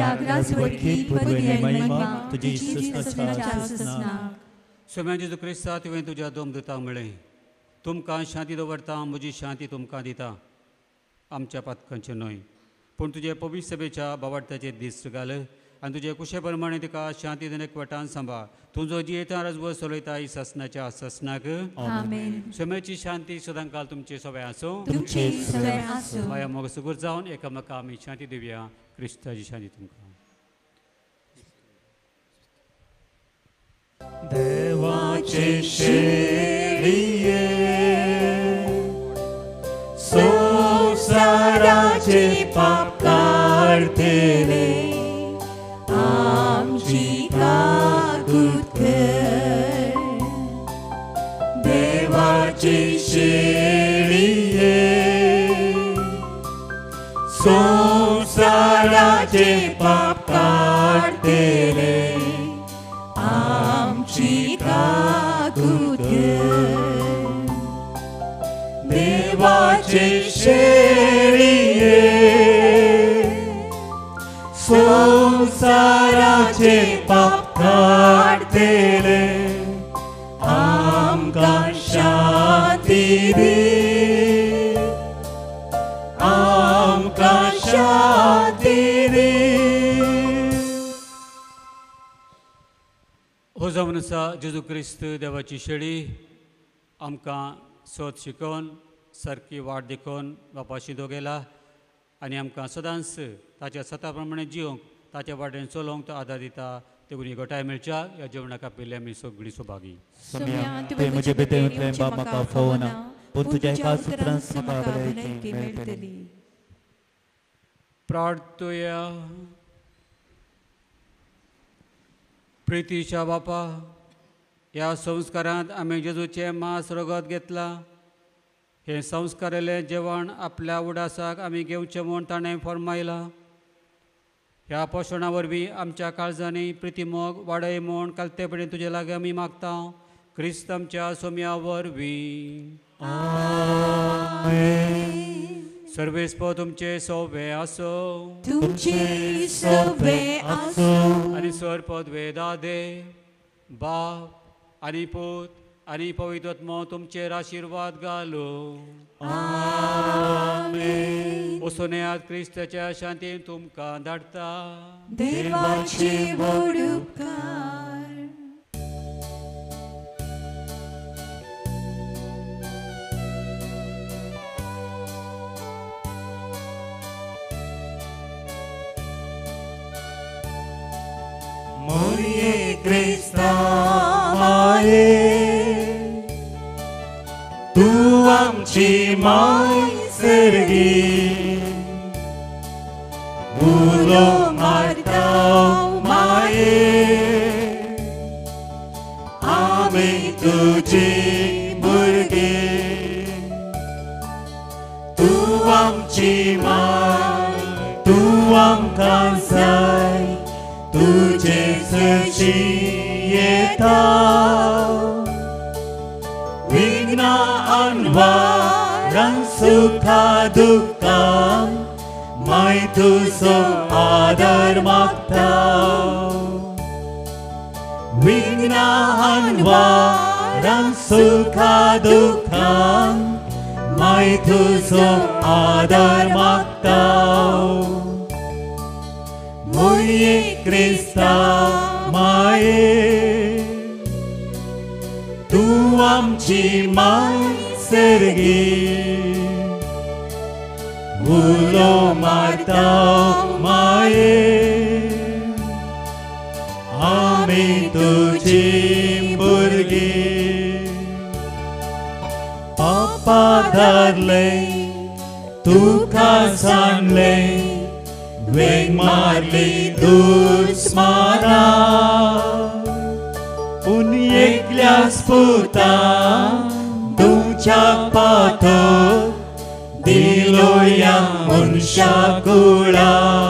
S2: सोम्या जेजू क्रिस्ता तुवें तुज्या दोम दिता म्हळें तुमकां शांती दवरता म्हजी शांती तुमकां दिता. आमच्या पातकांचे न्हय पूण तुजे पवित्र सभेच्या बावार्थाचेर दीस घाल आनी तुजे कुशे प्रमाणे तिका शांती दिवन एकवटान सांबाळ. तुजो जियेता रजवो चलयता ही ससनाच्या ससनाक. सोम्याची शांती सदां काल तुमचे सवय आसूं. माया मोग सुगूर जावन एकामेकां आमी शांती दिवया. क्रिस्ताची शांती तुमकां.
S6: देवाचे शेळिये संसाराचे पाप काढतेले आमची काकूट कर. देवाचे शेळिये संसाराचे पाप काढतेले आमची काकूट कर. देवाचे शेळिये संसाराचे पाप काढतेले आमकां शांती दी आमकां शांती दी.
S2: हो जावन आसा जेजू क्रिस्त देवाची शेळी आमकां सोद शिकोवन सारकी वाट देखून बापाशी दोगेला आनी आमकां सदांच ताच्या सता प्रमाणे जिवंक ताच्या वाटेन चलोवंक तो आदार दिता. तेवूय घटाय मेळच्या ह्या जेवणाक आपिल्ले आमी सगळीं सोबागी.
S8: म्हजे भितरूंतलें बाब म्हाका फोवना पूण तुज्या एका सुत्रांत म्हाका भलायकी मेळटली.
S2: प्रार्थया. प्रितीच्या बापा ह्या संस्कारांत आमी जेजूचें मांस रगत घेतलां. हे संस्कारिल्लें जेवण आपल्या उडासाक आमी घेवचें म्हूण ताणें फर्मायलां. ह्या पोशणा वरवीं आमच्या काळजांनी प्रिती मोग वाडय म्हूण कालतेपणी तुजे लागीं आमी मागता. क्रिस्त आमच्या सोम्या वरवीं. सर्वेस्प तुमचे सोवे आसो आनी सर पदवे दादे बाप आनी पूत आनी पवित्र आत्मो तुमचेर आशिर्वाद घालो. उसोन्यांत क्रिस्ताच्या शांतीन तुमकां धाडटा.
S9: देवाचे व्हड उपकार.
S6: मोरये क्रिस्ता माये तू आमची माय सर्गी उलो मारता माये आमी तुजी भुरगीं. तू आमची माय तू आमकां जाय तुजे सची येता विघ्ना आनवारां सुखा दुःखां माय तुजो आदार मागता विघ्ना आनवारां सुखा दुःखां माय तुजो आदार मागता मोये क्रिस्ता माये तूं आमची माय सर्गी उलो मारता माये आमी तुझी भुरगीं पापा धारले तुका सांडले वेग मारली दुस्माना पूण एकल्याच पुता तुमच्या पातो दिलो या मनशा कुळा